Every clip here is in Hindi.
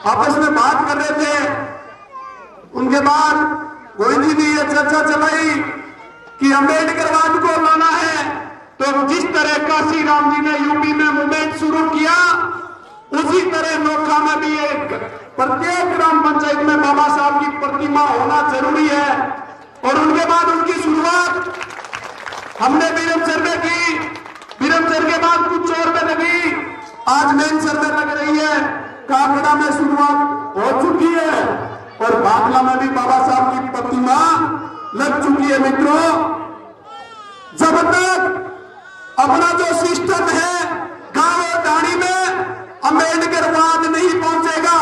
आपस में बात कर रहे थे। उनके बाद गोविंद जी ने यह चर्चा चलाई कि अम्बेडकरवाद को लाना है। तो जिस तरह काशी राम जी ने यूपी में मूवमेंट शुरू किया, उसी तरह नोखा में भी एक प्रत्येक ग्राम पंचायत में बाबा साहब की प्रतिमा होना जरूरी है। और उनके बाद उनकी शुरुआत हमने बीरमसर में की। बीरमसर के बाद कुछ और में लगी, आज मेनसर में लग रही है। काकड़ा में शुरुआत हो चुकी है और बागला में भी बाबा साहब की प्रतिमा लग चुकी है। मित्रों, जब तक अपना जो सिस्टम है गांव और ढाणी में अम्बेडकरवाद नहीं पहुंचेगा,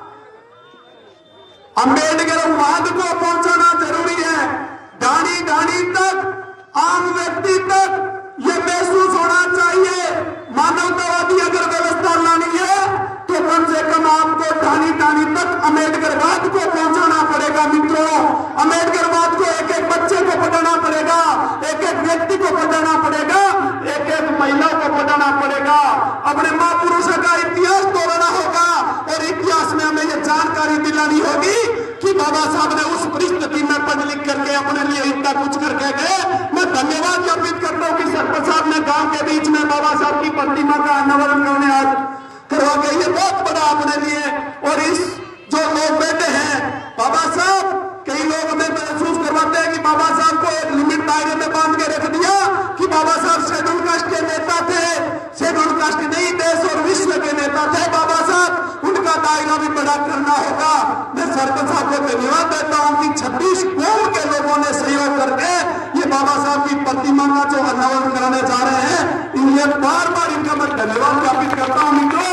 अम्बेडकरवाद को पहुंचाना जरूरी है। ढाणी ढाणी तक, आम व्यक्ति तक यह महसूस होना चाहिए। मानवतावादी अगर व्यवस्था लानी है तो कम से कम आपको ढाणी ढाणी तक अम्बेडकरवाद को पहुंचाना पड़ेगा। मित्रों, अम्बेडकरवाद को एक एक बच्चे को पढ़ाना पड़ेगा, एक एक व्यक्ति को पढ़ाना पड़ेगा, एक एक महिला को पढ़ाना पड़ेगा। अपने महापुरुषों का इतिहास तोड़ना होगा और इतिहास में हमें यह जानकारी दिलानी होगी कि बाबा साहब ने उस परिस्थिति में पढ़ लिख करके अपने लिए इतना कुछ करके गए। मैं धन्यवाद ज्ञापित करता हूं कि सरपंच साहब ने गांव के बीच में बाबा साहब की प्रतिमा का अनावरण करवा के ये बहुत बड़ा अपने लिए। और इस जो लोग बैठे हैं बाबा साहब, कई लोग हमें महसूस करवाते हैं कि बाबा साहब को एक लिमिट दायरे में बांध के रख दिया कि बाबा साहब शेड्यूल कास्ट के नेता थे। शेड्यूल कास्ट नहीं, देश और विश्व के नेता थे बाबा साहब, उनका दायरा भी बड़ा करना होगा। मैं सरपंच साहब को धन्यवाद देता हूं कि 26 कौम के लोगों ने सहयोग करके ये बाबा साहब की प्रतिमा का जो अनावरण कराने जा रहे हैं, इन्हें बार बार इनका मैं धन्यवाद ज्ञापित करता हूं। मित्रों,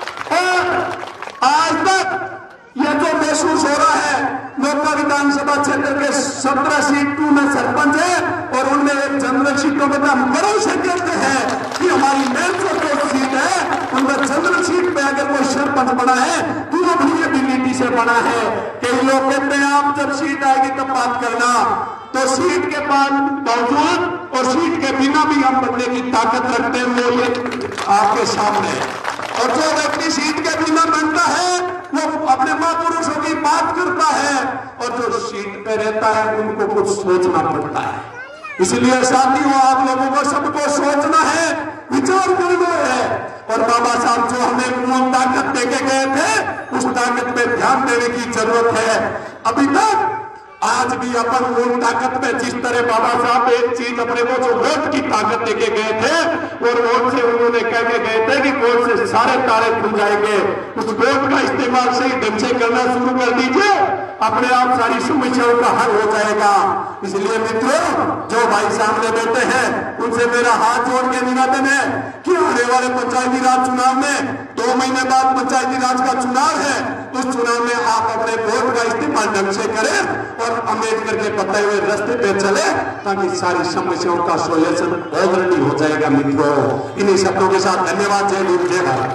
आज तक यह जो महसूस हो रहा है, नौका विधानसभा क्षेत्र के 17 सीट में सरपंच है और उनमें एक जनरल सीटों में हम गर्व से कहते हैं कि हमारी मेन जो सीट है उनमें जनरल सीट पे अगर कोई सरपंच बना है तो वो भी एबिलिटी से बना है। कई लोग कहते हैं आप जब सीट आएगी तब बात करना, तो सीट के बावजूद और सीट के बिना भी हम बनने की ताकत रखते हैं, वो ये आपके सामने। और जो व्यक्ति सीट के बिना बनता है वो अपने महापुरुषों की बात करता है, और जो सीट पे रहता है उनको कुछ सोचना पड़ता है। इसलिए साथियों, आप लोगों को सबको सोचना है, विचार करना है। और बाबा साहब जो हमें मूल ताकत देके गए थे, उस ताकत पे ध्यान देने की जरूरत है। अभी तक आज भी अपन मूल ताकत में जिस तरह बाबा साहब एक चीज अपने को जो वोट की ताकत देके गए थे, और वोट से उन्होंने कह के गए थे कि वोट से सारे तारे खुल जाएंगे, उस वोट का इस्तेमाल सही ढंग से करना शुरू कर दीजिए, अपने आप सारी समस्याओं का हल हो जाएगा। इसलिए मित्रों, जो भाई सामने बैठे हैं उनसे मेरा हाथ जोड़ के निवेदन है कि आने वाले पंचायती राज चुनाव में 2 महीने बाद पंचायती राज का चुनाव है, उस चुनाव में आप अपने वोट का इस्तेमाल ढंग से करें और अम्बेडकर के बताए हुए रास्ते पे चले, ताकि सारी समस्याओं का सोल्यूशन ऑलरेडी हो जाएगा। मित्रों, इन्हीं शब्दों के साथ धन्यवाद। जय हिंद, जय भारत।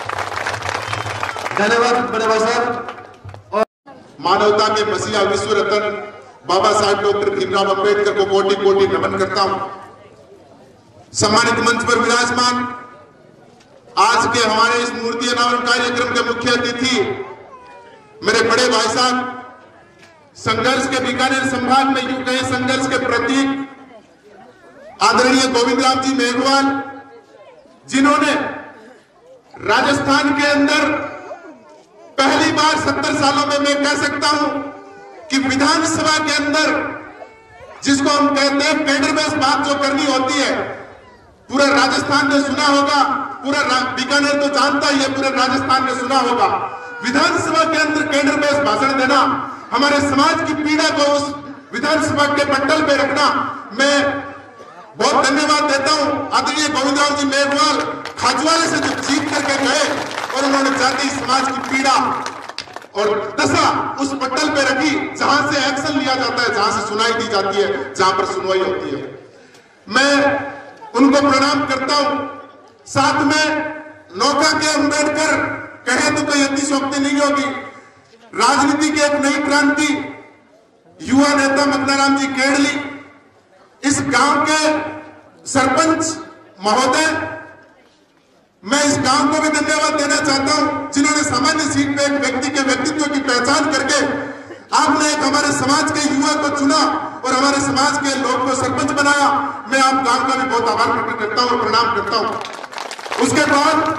धन्यवाद बड़े भाई साहब। मानवता के मसीहा विश्व रत्न बाबा साहब डॉक्टर भीमराव अंबेडकर को कोटि कोटि नमन करता हूं। सम्मानित मंच पर विराजमान आज के हमारे इस मूर्ति अनावरण कार्यक्रम के मुख्य अतिथि मेरे बड़े भाई साहब, संघर्ष के बीकानेर संभाग में यूं कहे संघर्ष के प्रतीक आदरणीय गोविंद राम जी मेघवाल, जिन्होंने राजस्थान के अंदर पहली बार 70 सालों में मैं कह सकता हूं कि विधानसभा के अंदर जिसको हम कहते हैं कैडर बेस्ड बात जो करनी होती है, पूरा राजस्थान ने सुना होगा, पूरा बीकानेर तो जानता ही है, पूरे राजस्थान ने सुना होगा। विधानसभा के अंदर कैडर बेस्ड भाषण देना, हमारे समाज की पीड़ा को उस विधानसभा के पटल पे रखना, मैं बहुत धन्यवाद देता हूं। आदरणीय गोविंद राम जी मेघवाल खाजवाले से जो जीत करके गए और उन्होंने जाति समाज की पीड़ा और दशा उस पटल पे रखी, जहां से एक्शन लिया जाता है, जहां से सुनाई दी जाती है, जहां पर सुनवाई होती है। मैं उनको प्रणाम करता हूं। साथ में नौका के अंबेडकर कहे तो कोई अतिशोक्ति नहीं होगी। राजनीति की एक नई क्रांति युवा नेता मदनाराम जी केडली, इस गांव के सरपंच महोदय, मैं इस गांव को भी धन्यवाद देना चाहता हूं जिन्होंने सामान्य सीट पे एक व्यक्ति के व्यक्तित्व की पहचान करके आपने एक हमारे समाज के युवा को चुना और हमारे समाज के लोग को सरपंच बनाया। मैं आप गांव का भी बहुत आभार प्रकट करता हूं और प्रणाम करता हूं। उसके बाद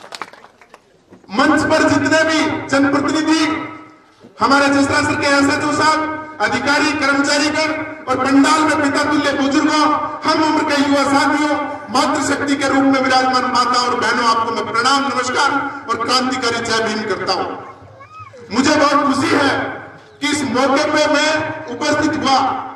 मंच पर जितने भी जनप्रतिनिधि हमारे जसरासर के एसएचओ साहब, अधिकारी, कर्मचारीगण और पंडाल में पिता तुल्य बुजुर्गों, हम उम्र के युवा साथियों, मातृशक्ति के रूप में विराजमान माता और बहनों, आपको मैं प्रणाम, नमस्कार और क्रांतिकारी जय भीम करता हूं। मुझे बहुत खुशी है कि इस मौके पे मैं उपस्थित हुआ।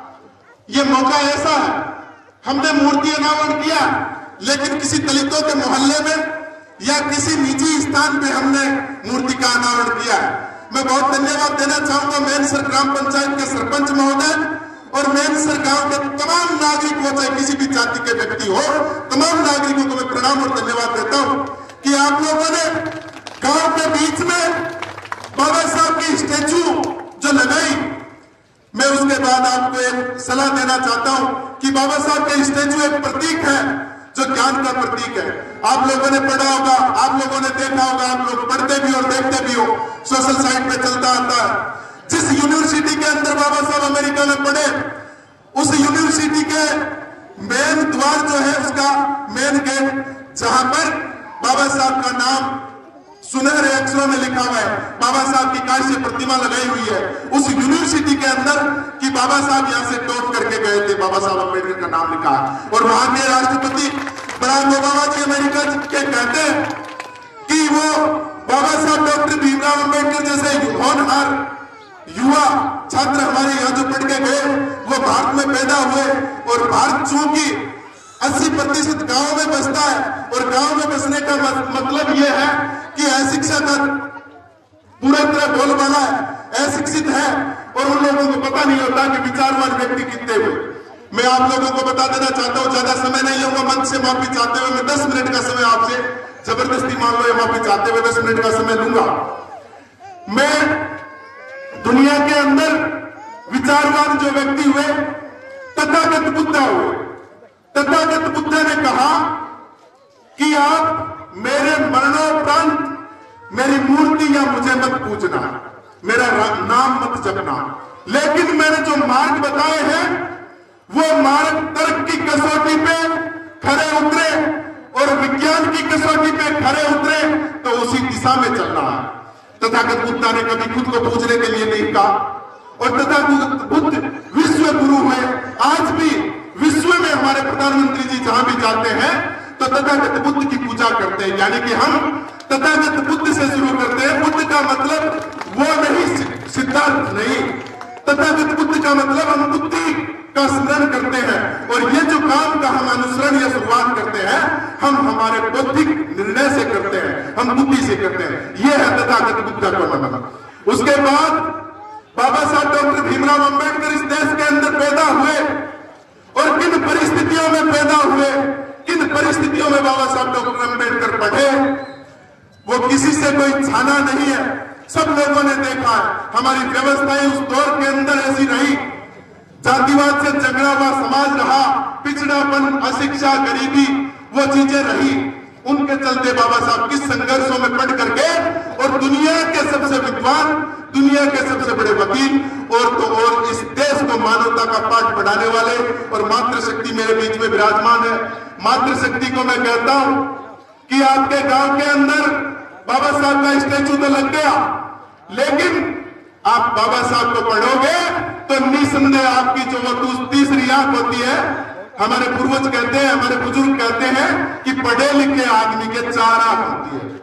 ये मौका ऐसा है, हमने मूर्ति अनावरण किया लेकिन किसी दलितों के मोहल्ले में या किसी निजी स्थान पे हमने मूर्ति का अनावरण किया है। मैं बहुत धन्यवाद देना चाहूंगा मेनसर ग्राम पंचायत के सरपंच महोदय और मेनसर गांव के तमाम नागरिकों, चाहे किसी भी जाति के व्यक्ति हो, तमाम नागरिकों को मैं प्रणाम और धन्यवाद देता हूं कि आप लोगों ने गांव के बीच में बाबा साहब की स्टैचू जो लगाई। मैं उसके बाद आपको एक सलाह देना चाहता हूं कि बाबा साहब के स्टैचू एक प्रतीक है जो ज्ञान का प्रतीक है। आप लोगों ने पढ़ा होगा, आप लोगों ने देखा होगा, आप लोग पढ़ते भी और देखते भी हो, सोशल साइट पे चलता आता है। जिस यूनिवर्सिटी के अंदर बाबा साहब अमेरिका में पढ़े, उस यूनिवर्सिटी के मेन द्वार जो है, उसका मेन गेट, जहां पर बाबा साहब का नाम सुनहरे अक्षरों में लिखा हुआ है, बाबा साहब की कांस्य प्रतिमा लगाई हुई है उस यूनिवर्सिटी के अंदर कि बाबा साहब यहां से टॉप करके गए थे, बाबा साहब अम्बेडकर का नाम लिखा है। और वहां के राष्ट्रपति बराक ओबामा जी अमेरिका के कहते हैं कि वो बाबा साहब डॉक्टर भीमराव अम्बेडकर जैसे होनहार युवा छात्र हमारे यहाँ जो पढ़ के गए, वो भारत में पैदा हुए और भारत चूंकि 80% गांव में बसता है और गांव में बसने का मतलब यह है कि अशिक्षा का पूरा तरह बोलबाला है, अशिक्षित है और उन लोगों को पता नहीं होता कि विचारवान व्यक्ति कितने हुए। मैं आप लोगों को बता देना चाहता हूं, ज्यादा समय नहीं लूंगा, मंच से माफी चाहते हुए मैं 10 मिनट का समय आपसे जबरदस्ती मान लो, माफी चाहते हुए 10 मिनट का समय लूंगा। मैं दुनिया के अंदर विचारवान जो व्यक्ति हुए, तथागत बुद्ध हुए। तथागत बुद्ध ने कहा कि आप मेरे मरणोपरांत मेरी मूर्ति या मुझे मत पूजना, मेरा नाम मत जपना, लेकिन मैंने जो मार्ग बताए हैं वो मार्ग तर्क की कसौटी पे खरे उतरे और विज्ञान की कसौटी पे खरे उतरे तो उसी दिशा में चलना है। तथागत बुद्ध ने कभी खुद को पूजने के लिए नहीं कहा और तथागत बुद्ध विश्व गुरु है। आज भी विश्व में हमारे प्रधानमंत्री जी जहां भी जाते हैं तो तथागत बुद्ध की पूजा करते हैं, यानी कि हम तथागत बुद्ध से शुरू करते हैं। बुद्ध का मतलब वो नहीं, सिद्धार्थ नहीं, तथागत बुद्ध का मतलब हम बुद्धि का स्मरण करते हैं और ये जो काम का हम अनुसरण या शुरुआत करते हैं, हम हमारे बौद्धिक निर्णय से करते हैं, हम बुद्धि से करते हैं। ये है तथागत बुद्ध का मतलब। उसके बाद बाबा साहब डॉक्टर भीमराव अम्बेडकर इस देश के अंदर पैदा हुए और किन परिस्थितियों में पैदा हुए, किन परिस्थितियों में बाबा साहब डॉक्टर अम्बेडकर पढ़े, वो किसी से कोई छाना नहीं है, सब लोगों ने देखा है। हमारी व्यवस्थाएं उस दौर के अंदर ऐसी रही, जातिवाद से झगड़ा हुआ समाज रहा, पिछड़ापन, अशिक्षा, गरीबी, वो चीजें रही। उनके चलते बाबा साहब किस संघर्षों में पढ़ करके और दुनिया के सबसे विद्वान, दुनिया के सबसे बड़े वकील और इस देश को मानवता का पाठ पढ़ाने वाले और मातृशक्ति मेरे बीच में विराजमान है। मातृशक्ति को मैं कहता हूं कि आपके गांव के अंदर बाबा साहब का स्टैचू तो लग गया, लेकिन आप बाबा साहब को पढ़ोगे तो निसंदेह आपकी जो वो तीसरी आंख होती है, हमारे पूर्वज कहते हैं, हमारे बुजुर्ग कहते हैं कि पढ़े लिखे आदमी के 4 आंख होती है।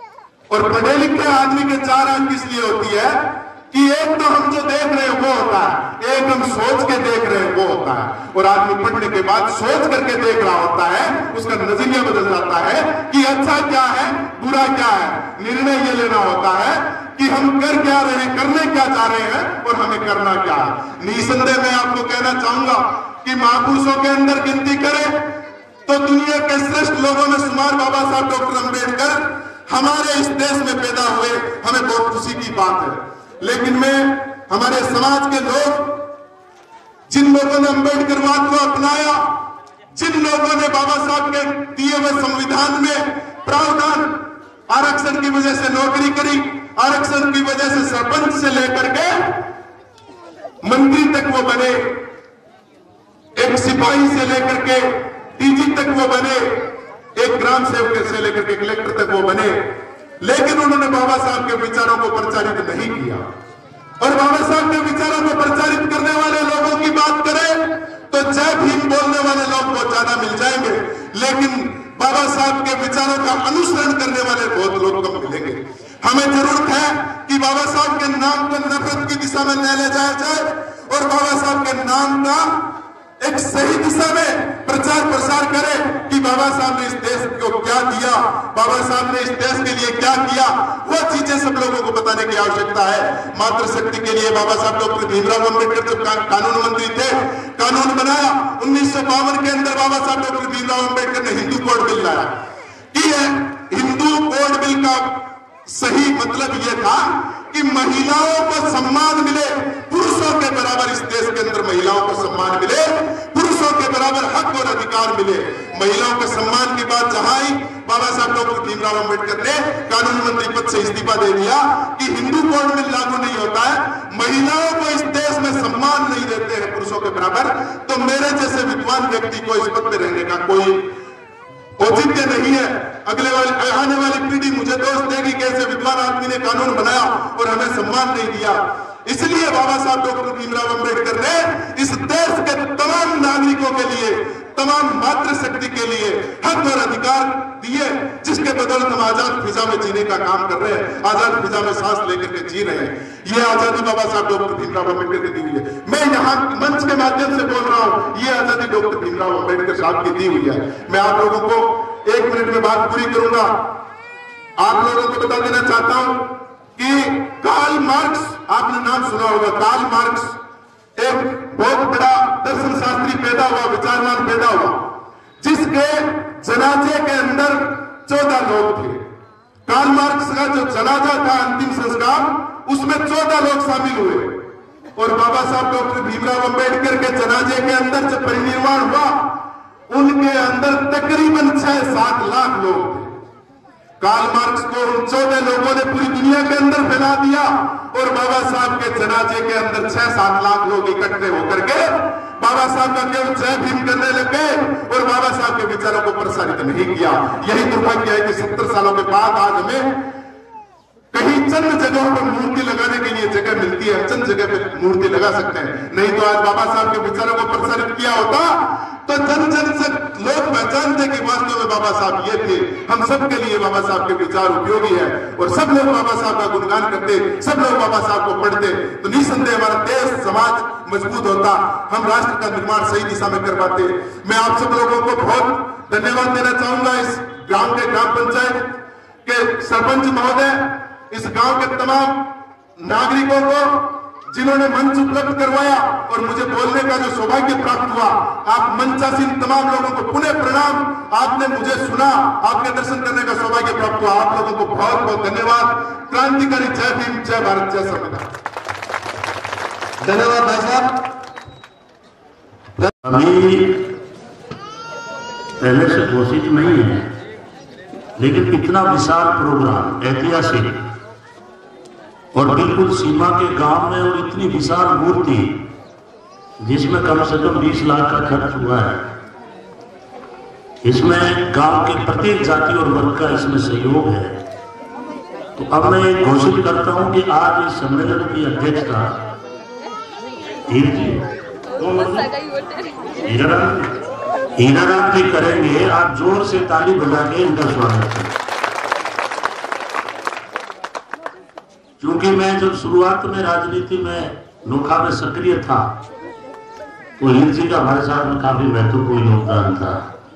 और पढ़े लिखे आदमी के 4 आंख किस लिए होती है कि एक तो हम जो देख रहे हैं वो होता है, एक हम सोच के देख रहे हैं वो होता है। और आदमी पढ़ने के बाद सोच करके देख रहा होता है, उसका नजरिया बदल जाता है कि अच्छा क्या है, बुरा क्या है। निर्णय ये लेना होता है कि हम कर क्या रहे हैं, करने क्या चाह रहे हैं और हमें करना क्या है। निसंदेह मैं आपको कहना चाहूंगा कि महापुरुषों के अंदर गिनती करें तो दुनिया के श्रेष्ठ लोगों में शुमार बाबा साहब डॉक्टर अम्बेडकर हमारे इस देश में पैदा हुए, हमें बहुत खुशी की बात है। लेकिन मैं हमारे समाज के लोग, जिन लोगों ने अम्बेडकरवाद को अपनाया, जिन लोगों ने बाबा साहब के दिए हुए संविधान में प्रावधान, आरक्षण की वजह से नौकरी करी, आरक्षण की वजह से सरपंच से लेकर के मंत्री तक वो बने, एक सिपाही से लेकर के डीजी तक वो बने, एक ग्राम सेवक से लेकर के कलेक्टर तक वो बने। लेकिन उन्होंने बाबा साहब के विचारों को प्रचारित नहीं किया। और बाबा साहब के विचारों को प्रचारित करने वाले लोगों की बात करें तो जय भीम बोलने वाले लोग बहुत ज्यादा मिल जाएंगे, लेकिन बाबा साहब के विचारों का अनुसरण करने वाले बहुत लोग कम मिलेंगे। हमें जरूरत है कि बाबा साहब के नाम को नफरत की दिशा में न ले जाया जाए और बाबा साहब के नाम का एक सही दिशा में प्रचार प्रसार करें कि बाबा साहब ने इस देश को क्या दिया, बाबा साहब ने इस देश के लिए क्या किया, वो चीजें सब लोगों को बताने की आवश्यकता है। मातृशक्ति के लिए बाबा साहब डॉक्टर भीमराव अम्बेडकर जब कानून मंत्री थे, कानून बनाया 1952 के अंदर बाबा साहब डॉक्टर भीमराव अम्बेडकर ने हिंदू कोड बिल लाया कि हिंदू कोड बिल का सही मतलब यह था कि महिलाओं को सम्मान मिले, पुरुषों के बराबर इस देश के अंदर महिलाओं को सम्मान मिले, पुरुषों के बराबर हक और अधिकार मिले। महिलाओं के सम्मान की बात जहां आई, बाबा साहब डॉक्टर भीमराव अम्बेडकर ने कानून मंत्री पद से इस्तीफा दे दिया कि हिंदू कोड बिल लागू नहीं होता है, महिलाओं को इस देश में सम्मान नहीं देते हैं पुरुषों के बराबर, तो मेरे जैसे विद्वान व्यक्ति को इस पद पर रहने का कोई औचित्य नहीं है। आने वाली पीढ़ी मुझे दोष देगी कि ऐसे विद्वान आदमी ने कानून बनाया और हमें सम्मान नहीं दिया। इसलिए बाबा साहब डॉक्टर भीमराव अम्बेडकर ने इस देश के तमाम नागरिकों के लिए, तमाम मातृशक्ति के लिए हक और अधिकार दिए, जिसके बदौलत हम आजाद फिजा में जीने का काम कर रहे हैं, आजाद फिजा में सांस लेकर के जी रहे हैं। ये आजादी बाबा साहब डॉक्टर भीमराव अम्बेडकर की दी हुई है। मैं यहाँ मंच के माध्यम से बोल रहा हूँ, ये आजादी डॉक्टर भीमराव अम्बेडकर साहब की दी हुई है। मैं आप लोगों को 1 मिनट में बात पूरी करूंगा। आप लोगों को बता देना चाहता हूं कि कार्ल मार्क्स, आपने नाम सुना होगा, कार्ल मार्क्स एक बहुत बड़ा दर्शन शास्त्री पैदा हुआ, विचारवान पैदा हुआ, जिसके जनाजे के अंदर 14 लोग थे। कार्ल मार्क्स का जो जनाजा था, अंतिम संस्कार, उसमें 14 लोग शामिल हुए। और बाबा साहब डॉक्टर भीमराव अम्बेडकर के जनाजे के अंदर जब परिनिर्वाण हुआ, उनके अंदर तकरीबन 6-7 लाख लोग थे। कार्ल मार्क्स को उन 14 लोगों ने पूरी दुनिया के अंदर फैला दिया और बाबा साहब के जनाजे के अंदर 6-7 लाख लोग इकट्ठे होकर के बाबा साहब का केवल जय भीम करने लगे और बाबा साहब के विचारों को प्रसारित नहीं किया। यही दुर्भाग्य है कि 70 सालों के बाद आज हमें कहीं चंद जगहों पर मूर्ति लगाने के लिए जगह मिलती है, चंद जगह पे मूर्ति लगा सकते हैं। नहीं तो आज बाबा साहब के विचारों को प्रसारित किया होता तो जन जन से लोग पहचानते कि वास्तव में बाबा साहब ये थे। हम सब के लिए बाबा साहब के विचार उपयोगी है और सब लोग बाबा साहब का गुणगान करते, सब लोग बाबा साहब को पढ़ते, तो निसंदेह हमारा देश समाज मजबूत होता, हम राष्ट्र का निर्माण सही दिशा में कर पाते। मैं आप सब लोगों को बहुत धन्यवाद देना चाहूंगा। इस गांव के ग्राम पंचायत के सरपंच महोदय, इस गांव के तमाम नागरिकों को जिन्होंने मंच उपलब्ध करवाया और मुझे बोलने का जो सौभाग्य प्राप्त हुआ, आप मंचासीन तमाम लोगों को पुनः प्रणाम। आपने मुझे सुना, आपके दर्शन करने का सौभाग्य प्राप्त हुआ। आप लोगों को बहुत बहुत धन्यवाद। क्रांतिकारी जय भीम, जय भारत, जय संविधान। धन्यवाद भाई साहब। अभी पहले से घोषित नहीं है, लेकिन इतना विशाल प्रोग्राम, ऐतिहासिक और बिल्कुल सीमा के गांव में, और इतनी विशाल मूर्ति जिसमें कम से कम 20 लाख का खर्च हुआ है, इसमें गांव के प्रत्येक जाति और वर्ग का इसमें सहयोग है। तो अब मैं ये घोषित करता हूं कि आज इस सम्मेलन की अध्यक्षता हीराराम जी करेंगे। आप जोर से ताली बजा के इनका स्वागत करें। क्योंकि मैं जब शुरुआत में राजनीति में नोखा में सक्रिय था, तो हीर जी का हमारे साथ में काफी महत्वपूर्ण योगदान था।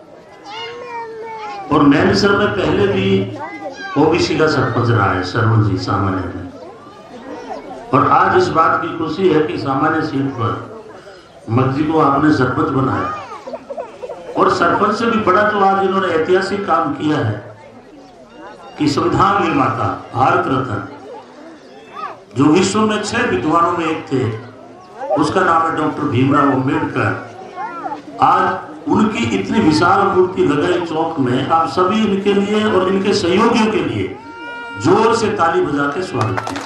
और नैनीसर में पहले भी ओबीसी का सरपंच रहा है सरवन जी सामान्य में। और आज इस बात की खुशी है कि सामान्य सीट पर मक्जी को आपने सरपंच बनाया। और सरपंच से भी बड़ा तो आज इन्होंने ऐतिहासिक काम किया है कि संविधान निर्माता, भारत रत्न, जो विश्व में 6 विद्वानों में एक थे, उसका नाम है डॉक्टर भीमराव अम्बेडकर। आज उनकी इतनी विशाल मूर्ति लगाई चौक में। आप सभी इनके लिए और इनके सहयोगियों के लिए जोर से ताली बजा के स्वागत कीजिए।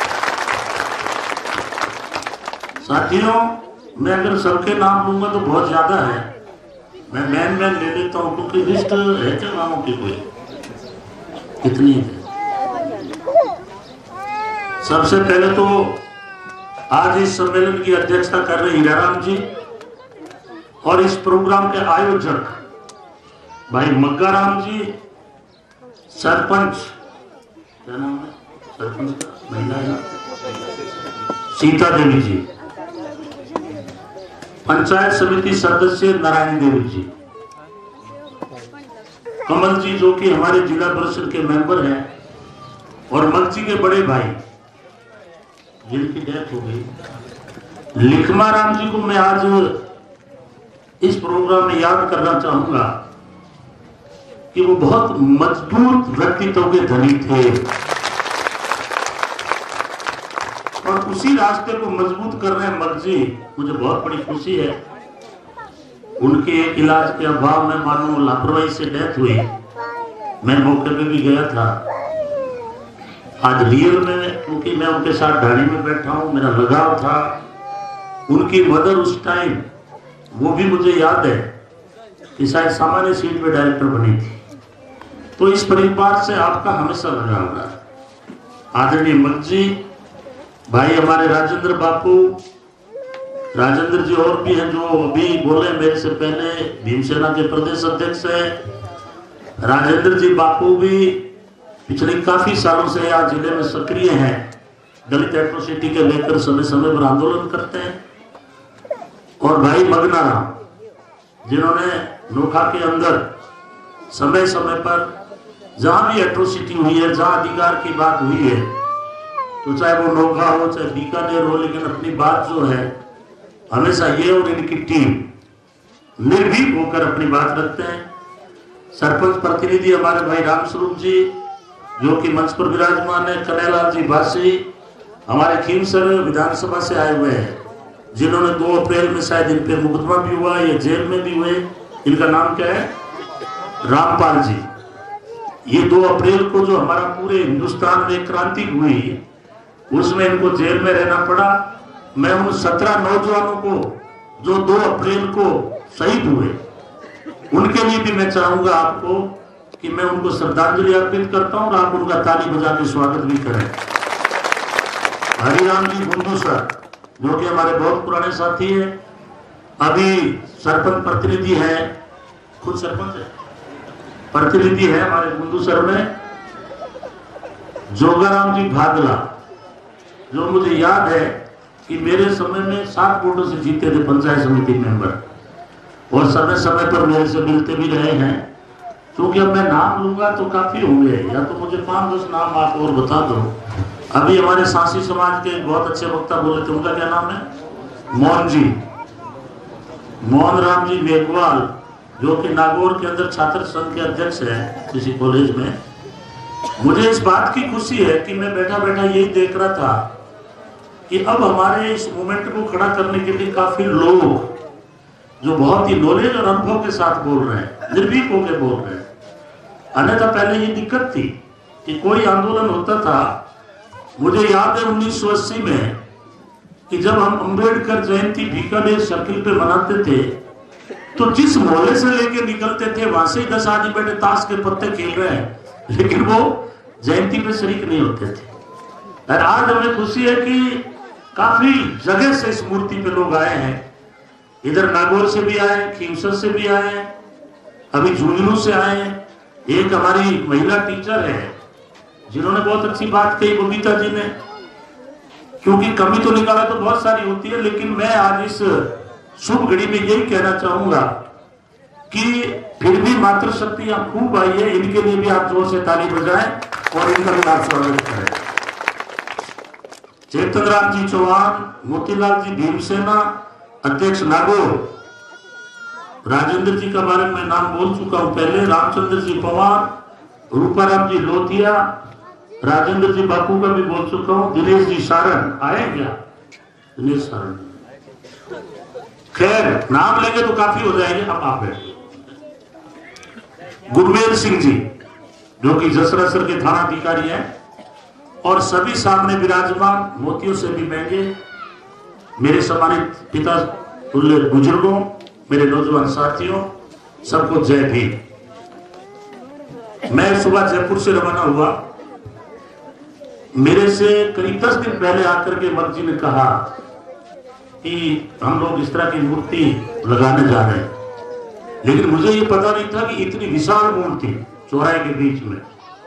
साथियों, मैं अगर सबके नाम लूंगा तो बहुत ज्यादा है, मैं मैन ले लेता हूं क्योंकि लिस्ट है क्या नामों की कोई कितनी है। सबसे पहले तो आज इस सम्मेलन की अध्यक्षता कर रहे हीराराम जी और इस प्रोग्राम के आयोजक भाई मग्गाराम जी, सरपंच क्या नाम है सरपंच का महिला सीता देवी जी, पंचायत समिति सदस्य नारायण देवी जी, कमल जी जो कि हमारे जिला परिषद के मेंबर हैं, और मक्सी के बड़े भाई जिनकी डेथ हो गई लिखमा राम जी को मैं आज इस प्रोग्राम में याद करना चाहूंगा कि वो बहुत मजबूत व्यक्तित्व के धनी थे और उसी रास्ते को मजबूत कर रहे हैं मर्जी। मुझे बहुत बड़ी खुशी है, उनके इलाज के अभाव में मानो लापरवाही से डेथ हुई। मैं मौके पे भी गया था आज रियल में, क्योंकि मैं उनके साथ गाड़ी में बैठा हूं, मेरा लगाव था। उनकी मदर उस टाइम, वो भी मुझे याद है कि शायद सामान्य सीट पे डायरेक्टर बनी थी। तो इस परिवार से आपका हमेशा लगाव रहा। आदरणीय मर्जी भाई, हमारे राजेंद्र बापू, राजेंद्र जी और भी हैं जो अभी बोले मेरे से पहले, भीमसेना के प्रदेश अध्यक्ष है। राजेंद्र जी बापू भी पिछले काफी सालों से आज जिले में सक्रिय हैं, दलित एट्रोसिटी के लेकर समय समय पर आंदोलन करते हैं। और भाई मगनाराम, जिन्होंने नोखा के अंदर समय समय पर जहां भी एट्रोसिटी हुई है, जहां अधिकार की बात हुई है, तो चाहे वो नोखा हो चाहे बीकानेर हो, लेकिन अपनी बात जो है हमेशा ये और इनकी टीम निर्भीक होकर अपनी बात रखते हैं। सरपंच प्रतिनिधि हमारे भाई रामस्वरूप जी जो कि मंच पर विराजमान है, कन्हैयालाल जी बासी हमारे खीमसर विधानसभा से आए हुए हैं, जिन्होंने 2 अप्रैल में शायद इन पर मुकदमा भी हुआ, ये जेल में भी हुए। इनका नाम क्या है? रामपाल जी। ये 2 अप्रैल को जो हमारा पूरे हिंदुस्तान में क्रांति हुई, उसमें इनको जेल में रहना पड़ा। मैं उन 17 नौजवानों को जो 2 अप्रैल को शहीद हुए, उनके लिए भी मैं चाहूंगा आपको कि मैं उनको श्रद्धांजलि अर्पित करता हूं और आप उनका ताली बजा के स्वागत भी करें। हरिराम जी बुंदू सर जो कि हमारे बहुत पुराने साथी हैं, अभी सरपंच प्रतिनिधि है, खुद सरपंच है, प्रतिनिधि है हमारे बुंदू सर में। जोगाराम जी भागला जो मुझे याद है कि मेरे समय में 7 वोटों से जीते थे पंचायत समिति मेंबर, और समय समय पर मेरे से मिलते भी रहे हैं। क्योंकि अब मैं नाम लूंगा तो काफी होंगे, या तो मुझे 5-10 नाम आप और बता दो। अभी हमारे सांसी समाज के बहुत अच्छे वक्ता बोले थे, उनका क्या नाम है? मोहन जी, मोहन राम जी मेघवाल जो कि नागौर के अंदर छात्र संघ के अध्यक्ष है किसी कॉलेज में। मुझे इस बात की खुशी है कि मैं बैठा बैठा यही देख रहा था कि अब हमारे इस मूवमेंट को खड़ा करने के लिए काफी लोग जो बहुत ही नॉलेज और अनुभव के साथ बोल रहे हैं, निर्भीक होकर बोल रहे हैं। अन्यथा पहले ये दिक्कत थी कि कोई आंदोलन होता था, मुझे याद है 1980 में कि जब हम अंबेडकर जयंती बीकानेर सर्किल पे मनाते थे, तो जिस मोहल्ले से लेके निकलते थे वहां से 10 आदमी बैठे ताश के पत्ते खेल रहे हैं, लेकिन वो जयंती पे शरीक नहीं होते थे। और आज हमें खुशी है कि काफी जगह से इस मूर्ति पे लोग आए हैं। इधर नागौर से भी आए, खीमसर से भी आए, अभी झुंझुनू से आए। एक हमारी महिला टीचर है जिन्होंने बहुत अच्छी बात कही, बबीता जी ने, क्योंकि कमी तो निकाला तो बहुत सारी होती है, लेकिन मैं आज इस शुभ घड़ी में यही कहना चाहूंगा कि फिर भी मातृशक्ति यहाँ खूब आई है। इनके लिए भी आप जोर से ताली बजाएं और इनका भी आप स्वागत करें। चेतन राम जी चौहान, मोतीलाल जी भीमसेना अध्यक्ष नागौर, राजेंद्र जी का बारे में नाम बोल चुका हूं पहले, रामचंद्र जी पवार, रूपाराम जी लोथिया, राजेंद्र जी बापू का भी बोल चुका हूं, दिनेश जी सारण आए क्या? दिनेश सारण खैर नाम लेंगे तो काफी हो जाएंगे। अब आप बैठिए। गुरमेल सिंह जी जो कि जसरासर के थाना अधिकारी हैं और सभी सामने विराजमान मोतियों से भी महंगे मेरे सम्मानित पिता तुल्य बुजुर्गों, मेरे नौजवान साथियों, सबको जय भीम। मैं सुबह जयपुर से रवाना हुआ। मेरे से करीब 10 दिन पहले आकर के मर्ग जी ने कहा कि हम लोग इस तरह की मूर्ति लगाने जा रहे हैं, लेकिन मुझे ये पता नहीं था कि इतनी विशाल मूर्ति चौराहे के बीच में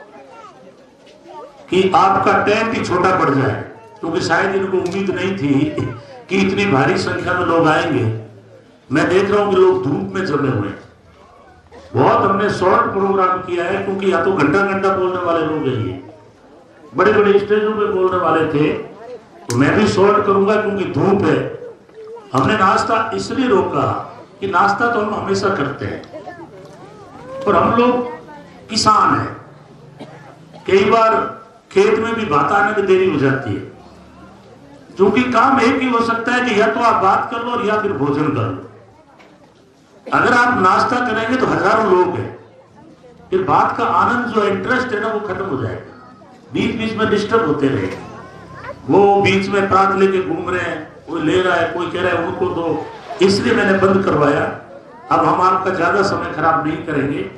कि आपका टेंट ही छोटा पड़ जाए, क्योंकि शायद इनको उम्मीद नहीं थी कि इतनी भारी संख्या में लोग आएंगे। मैं देख रहा हूं कि लोग धूप में जमे हुए हैं। बहुत हमने शॉर्ट प्रोग्राम किया है, क्योंकि या तो घंटा घंटा बोलने वाले लोग हैं, ये बड़े बड़े स्टेजों पे बोलने वाले थे, तो मैं भी शॉर्ट करूंगा क्योंकि धूप है। हमने नाश्ता इसलिए रोका कि नाश्ता तो हम हमेशा करते हैं और हम लोग किसान हैं। कई बार खेत में भी बात आने में देरी हो जाती है, क्योंकि काम एक ही हो सकता है कि या तो आप बात कर लो और या फिर भोजन कर लो। अगर आप नाश्ता करेंगे तो हजारों लोग हैं, फिर बात का आनंद जो इंटरेस्ट है ना वो खत्म हो जाएगा। बीच बीच में डिस्टर्ब होते रहे, वो बीच में प्रात लेके घूम रहे हैं, कोई ले रहा है, कोई कह रहा है उनको दो, इसलिए मैंने बंद करवाया। अब हम आपका ज्यादा समय खराब नहीं करेंगे।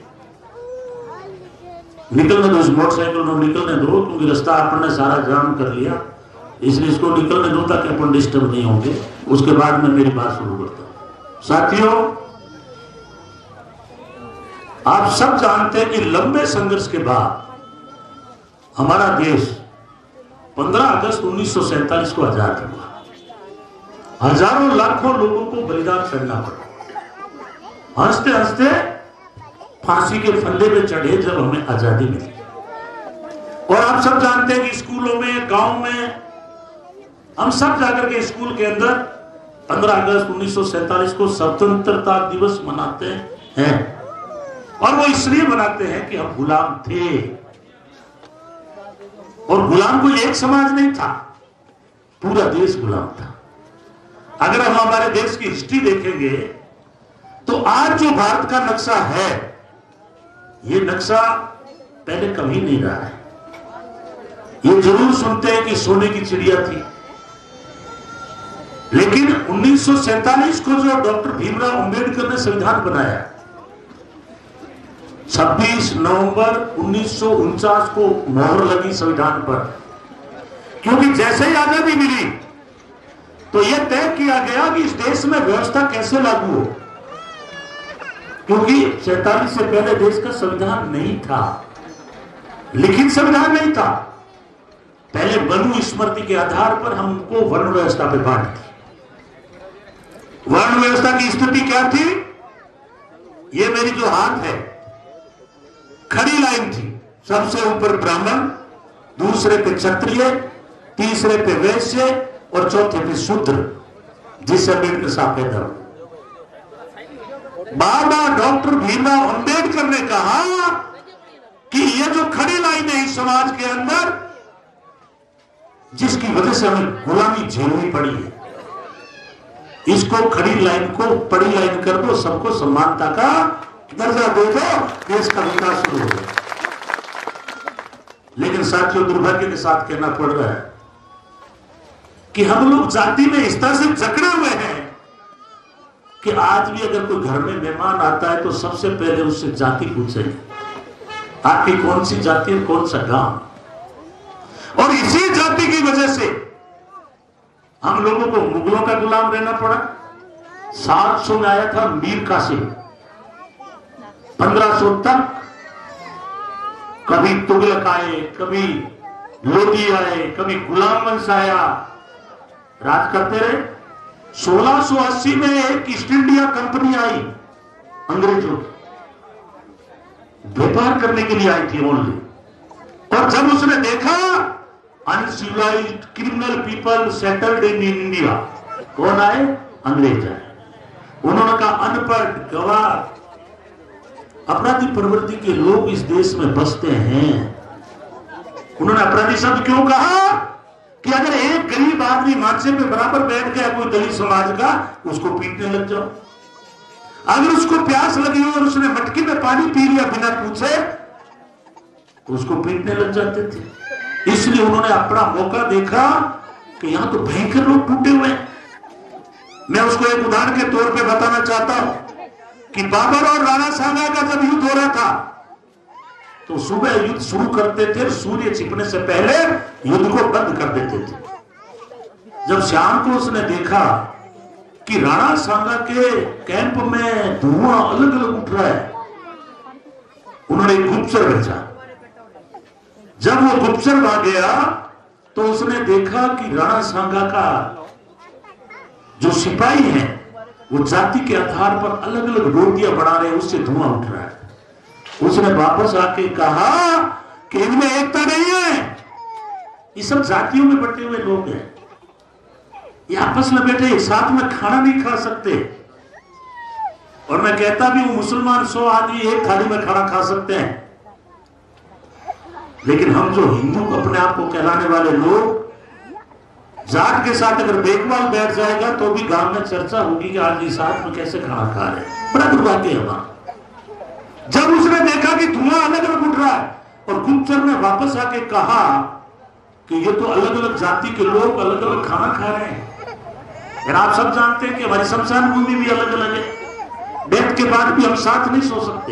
निकलने दो, इस मोटरसाइकिल को निकलने दो, क्योंकि रास्ता आपने सारा जाम कर लिया, इसलिए इसको निकलने दो ताकि अपन डिस्टर्ब नहीं होंगे। उसके बाद में मेरी बात शुरू करता हूं। साथियों, आप सब जानते हैं कि लंबे संघर्ष के बाद हमारा देश 15 अगस्त 1947 को आजाद हुआ। हजारों लाखों लोगों को बलिदान करना पड़ा। हंसते हंसते फांसी के फंदे पे चढ़े जब हमें आजादी मिली। और आप सब जानते हैं कि स्कूलों में, गांव में हम सब जाकर के स्कूल के अंदर 15 अगस्त 1947 को स्वतंत्रता दिवस मनाते हैं। और वो इसलिए मनाते हैं कि हम गुलाम थे, और गुलाम कोई एक समाज नहीं था, पूरा देश गुलाम था। अगर हम हमारे देश की हिस्ट्री देखेंगे तो आज जो भारत का नक्शा है, ये नक्शा पहले कभी नहीं रहा है। ये जरूर सुनते हैं कि सोने की चिड़िया थी, लेकिन 1947 को जो डॉक्टर भीमराव अंबेडकर ने संविधान बनाया, 26 नवंबर 1949 को मोहर लगी संविधान पर, क्योंकि जैसे ही आजादी मिली तो यह तय किया गया कि इस देश में व्यवस्था कैसे लागू हो, क्योंकि 47 से पहले देश का संविधान नहीं था, लिखित संविधान नहीं था। पहले मनु स्मृति के आधार पर हमको वर्ण व्यवस्था पे बांट दी। वर्ण व्यवस्था की स्थिति क्या थी? ये मेरी जो हाथ है, खड़ी लाइन थी। सबसे ऊपर ब्राह्मण, दूसरे पे क्षत्रिय, तीसरे पे वैश्य और चौथे पे शूद्र, जिससे अम्बेडकर साहब पैदा हुए। बाबा डॉक्टर भीमराव अंबेडकर ने कहा कि ये जो खड़ी लाइन है इस समाज के अंदर, जिसकी वजह से हमें गुलामी झेलनी पड़ी है, इसको खड़ी लाइन को बड़ी लाइन कर दो, सबको समानता का दर्जा दे दो, देश का विकास शुरू हो गया। लेकिन साथियों, दुर्भाग्य के साथ कहना पड़ रहा है कि हम लोग जाति में इस तरह से जकड़े हुए हैं कि आज भी अगर कोई घर में मेहमान आता है तो सबसे पहले उससे जाति पूछेंगे, आपकी कौन सी जाति है, कौन सा गांव। और इसी जाति की वजह से हम लोगों को मुगलों का गुलाम रहना पड़ा। 700 में आया था मीर कासिम, 1500 तक कभी तुगलक आए, कभी लोधी आए, कभी गुलाम वंश आया, राज करते रहे। 1680 में एक ईस्ट इंडिया कंपनी आई अंग्रेजों की, व्यापार करने के लिए आई थी ओनली। और जब उसने देखा uncivilised criminal people settled in India, कौन आए? अंग्रेज आए। उन्होंने कहा अनपढ़, गवार, अपराधी प्रवृत्ति के लोग इस देश में बसते हैं। उन्होंने अपराधी शब्द क्यों कहा? कि अगर एक गरीब आदमी मार्चे पे बराबर बैठ गया कोई दलित समाज का, उसको पीटने लग जाओ। अगर उसको प्यास लगी हो और उसने मटकी में पानी पी लिया बिना पूछे, तो उसको पीटने लग जाते थे। इसलिए उन्होंने अपना मौका देखा कि यहां तो भयंकर लोग टूटे हुए हैं। मैं उसको एक उदाहरण के तौर पे बताना चाहता हूं कि बाबर और राणा सांगा का जब युद्ध हो रहा था, तो सुबह युद्ध शुरू करते थे, सूर्य छिपने से पहले युद्ध को बंद कर देते थे। जब शाम को उसने देखा कि राणा सांगा के कैंप में धुआं अलग अलग उठ रहा है, उन्होंने एक गुप्तचर भेजा। जब वो गुप्तचर वहां गया तो उसने देखा कि राणा सांगा का जो सिपाही है वो जाति के आधार पर अलग अलग रोटियां बना रहे हैं, उससे धुआं उठ रहा है। उसने वापस आके कहा कि इनमें एकता नहीं है, ये सब जातियों में बटे हुए लोग हैं, ये आपस में बैठे एक साथ में खाना नहीं खा सकते। और मैं कहता भी हूं मुसलमान 100 आदमी एक थाली में खाना खा सकते हैं, लेकिन हम जो हिंदू अपने आप को कहलाने वाले लोग, जाट के साथ अगर देखभाल बैठ जाएगा तो भी गांव में चर्चा होगी कि आज ये साथ में कैसे खाना खा रहे हैं। बड़ा दुर्भाग्य है हमारा। जब उसने देखा कि धुआं अलग अलग उठ रहा है और गुप्तचर ने वापस आके कहा कि ये तो अलग अलग जाति के लोग अलग अलग खाना खा रहे हैं। और आप सब जानते हैं कि हमारी शमशान भूमि भी अलग अलग है, डेथ के बाद भी हम साथ नहीं सो सकते।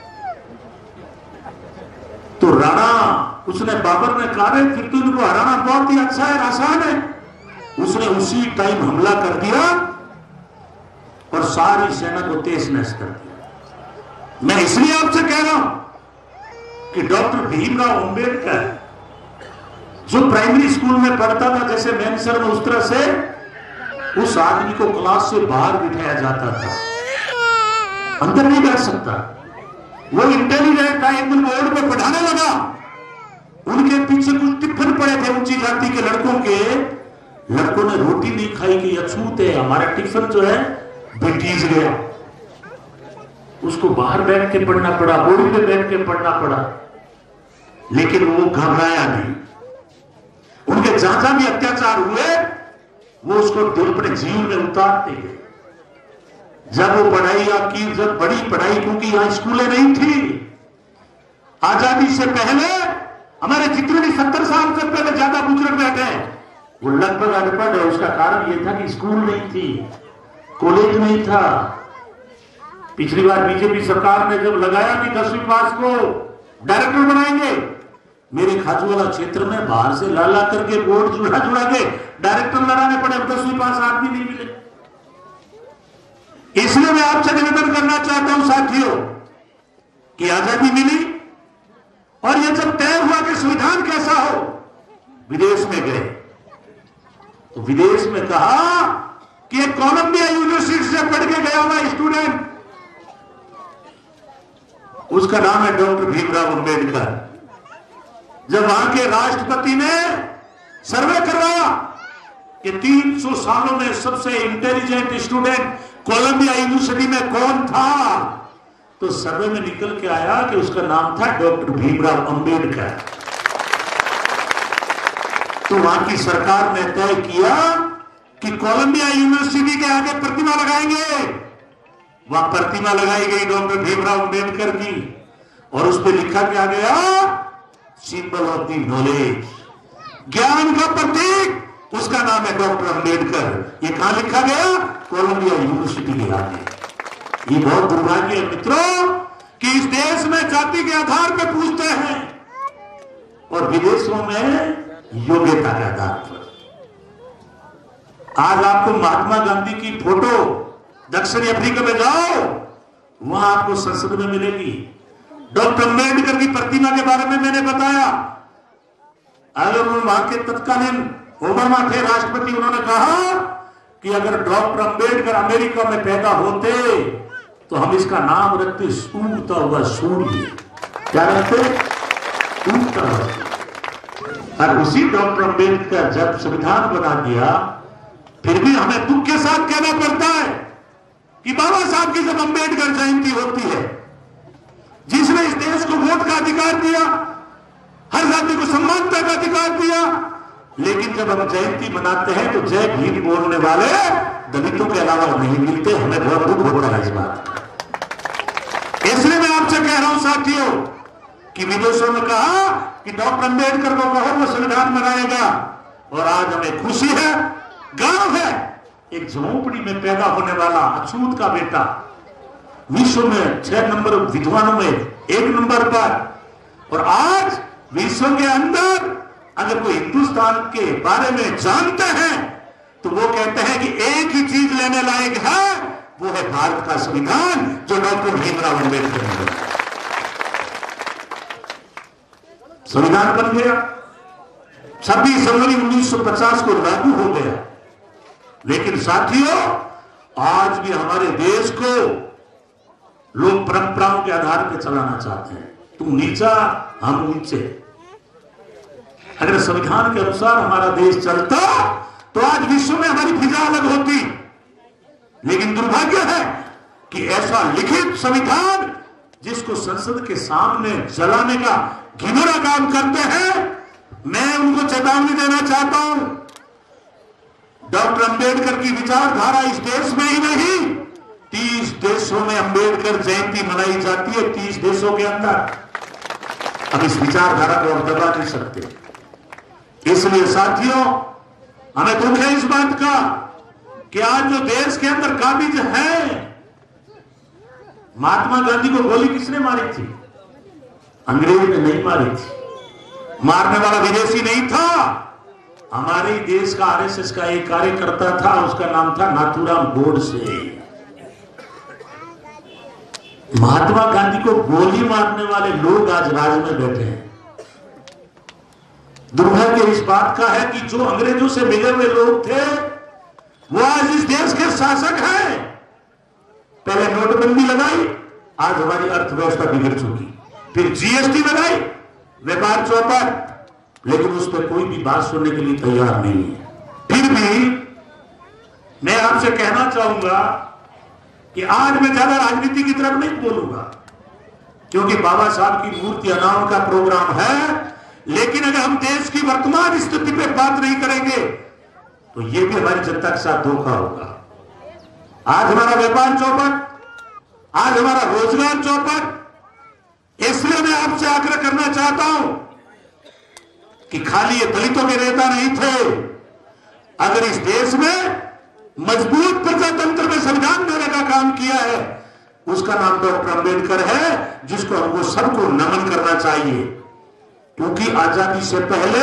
तो राणा, उसने बाबर ने कहा रहे फिर तो इनको हराना बहुत ही अच्छा है, आसान है। उसने उसी टाइम हमला कर दिया और सारी सेना को तहस नहस कर दिया। मैं इसलिए आपसे कह रहा हूं कि डॉक्टर भीमराव अंबेडकर जो प्राइमरी स्कूल में पढ़ता था, जैसे मैनसर में, उस तरह से उस आदमी को क्लास से बाहर बिठाया जाता था, अंदर नहीं बैठ सकता। वो इंटेलिजेंट था, एक दिन बोर्ड पे पढ़ाने लगा, उनके पीछे कुछ टिप्पण पड़े थे ऊंची जाति के लड़कों के। लड़कों ने रोटी नहीं खाई कि अछूत है, हमारा टिफिन जो है बेटीज गया। उसको बाहर बैठ के पढ़ना पड़ा, बोर्ड पे बैठ के पढ़ना पड़ा, लेकिन वो घबराया नहीं। उनके जहां जहां भी अत्याचार हुए वो उसको दिल अपने जीवन में उतारते गए। जब वो पढ़ाई आपकी, जब बड़ी पढ़ाई, क्योंकि यहां स्कूलें नहीं थी, आजादी से पहले हमारे जितने भी 70 साल से पहले ज्यादा बुजुर्ग बैठे हैं वो लगभग अनपढ़ है। उसका कारण यह था कि स्कूल नहीं थी, कॉलेज नहीं था। पिछली बार बीजेपी सरकार ने जब लगाया कि 10वीं पास को डायरेक्टर बनाएंगे, मेरे खाजूवाला क्षेत्र में बाहर से ला करके बोर्ड जुड़ा के डायरेक्टर लगाने पड़े, 10वीं पास आदमी नहीं मिले। इसलिए मैं आपसे निवेदन करना चाहता हूं साथियों कि आजादी मिली और यह जब तय हुआ कि संविधान कैसा हो, विदेश में गए तो विदेश में कहा कि एक कोलंबिया यूनिवर्सिटी से पढ़ के गया हुआ स्टूडेंट, उसका नाम है डॉक्टर भीमराव अंबेडकर। जब वहां के राष्ट्रपति ने सर्वे करवाया कि 300 सालों में सबसे इंटेलिजेंट स्टूडेंट कोलंबिया यूनिवर्सिटी में कौन था, तो सर्वे में निकल के आया कि उसका नाम था डॉक्टर भीमराव अंबेडकर। तो वहां की सरकार ने तय किया कि कोलंबिया यूनिवर्सिटी के आगे प्रतिमा लगाएंगे। वहां प्रतिमा लगाई गई डॉक्टर भीमराव अंबेडकर की और उस पर लिखा क्या गया, सिंबल ऑफ द नॉलेज, ज्ञान का प्रतीक, उसका नाम है डॉक्टर अंबेडकर। ये कहां लिखा गया, कोलंबिया यूनिवर्सिटी के आगे। ये बहुत दुर्भाग्य है मित्रों कि इस देश में जाति के आधार पर पूछते हैं और विदेशों में योग्यता के आधार पर। आज आपको महात्मा गांधी की फोटो दक्षिण अफ्रीका में जाओ, वहां आपको संसद में मिलेगी। डॉक्टर अंबेडकर की प्रतिमा के बारे में मैंने बताया। अगर वहां के तत्कालीन ओबामा थे राष्ट्रपति, उन्होंने कहा कि अगर डॉक्टर अंबेडकर अमेरिका में पैदा होते तो हम इसका नाम रखते उगता हुआ सूर्य। क्या रखते, उगता हुआ। और उसी डॉक्टर अंबेडकर जब संविधान बना दिया, फिर भी हमें दुख के साथ कहना पड़ता है कि बाबा साहब की जब अंबेडकर जयंती होती है, जिसने इस देश को वोट का अधिकार दिया, हर जाति को समानता का अधिकार दिया, लेकिन जब हम जयंती मनाते हैं तो जय भीम बोलने वाले दलितों के अलावा नहीं मिलते। हमें बहुत दुख होता है इस बात का। इसलिए मैं आपसे कह रहा हूं साथियों कि विदेशों में कहा कि डॉक्टर अंबेडकर को कहो वो संविधान बनाएगा, और आज हमें खुशी है। गांव है, एक झोंपड़ी में पैदा होने वाला अछूत का बेटा विश्व में 6 नंबर विद्वानों में 1 नंबर पर, और आज विश्व के अंदर अगर कोई हिंदुस्तान के बारे में जानते हैं तो वो कहते हैं कि एक ही चीज लेने लायक है, वो है भारत का संविधान जो डॉक्टर भीमराव अंबेडकर ने बनाया। संविधान बन गया, 26 जनवरी 1950 को लागू हो गया। लेकिन साथियों आज भी हमारे देश को लोग परंपराओं के आधार पर चलाना चाहते हैं। तुम नीचा हम ऊंचे। अगर संविधान के अनुसार हमारा देश चलता तो आज विश्व में हमारी फिजा अलग होती। लेकिन दुर्भाग्य है कि ऐसा लिखित संविधान जिसको संसद के सामने जलाने का घिनौना काम करते हैं, मैं उनको चेतावनी देना चाहता हूं। डॉक्टर अंबेडकर की विचारधारा इस देश में ही नहीं, 30 देशों में अंबेडकर जयंती मनाई जाती है। 30 देशों के अंदर अब इस विचारधारा को हम दबा नहीं सकते। इसलिए साथियों हमें दुख है इस बात का कि आज जो देश के अंदर काबिज है, महात्मा गांधी को गोली किसने मारी थी? अंग्रेज ने नहीं मारी थी। मारने वाला विदेशी नहीं था, हमारे देश का आरएसएस का एक कार्यकर्ता था, उसका नाम था नाथूराम गोडसे। महात्मा गांधी को गोली मारने वाले लोग आज राज में बैठे हैं। दुर्भाग्य इस बात का है कि जो अंग्रेजों से मिले हुए लोग थे वो आज इस देश के शासक हैं। पहले नोटबंदी लगाई, आज हमारी अर्थव्यवस्था बिगड़ चुकी। फिर जीएसटी लगाई, व्यापार चौपट, लेकिन उस पर कोई भी बात सुनने के लिए तैयार नहीं है। फिर भी मैं आपसे कहना चाहूंगा कि आज मैं ज्यादा राजनीति की तरफ नहीं बोलूंगा, क्योंकि बाबा साहब की मूर्ति अनावरण का प्रोग्राम है। लेकिन अगर हम देश की वर्तमान स्थिति पे बात नहीं करेंगे तो ये भी हमारी जनता के साथ धोखा होगा। आज हमारा व्यापार चौपट, आज हमारा रोजगार चौपट। इसलिए मैं आपसे आग्रह करना चाहता हूं कि खाली ये दलितों के नेता नहीं थे। अगर इस देश में मजबूत प्रजातंत्र में संविधान देने का काम किया है, उसका नाम डॉक्टर अंबेडकर है, जिसको हमको सबको नमन करना चाहिए। क्योंकि आजादी से पहले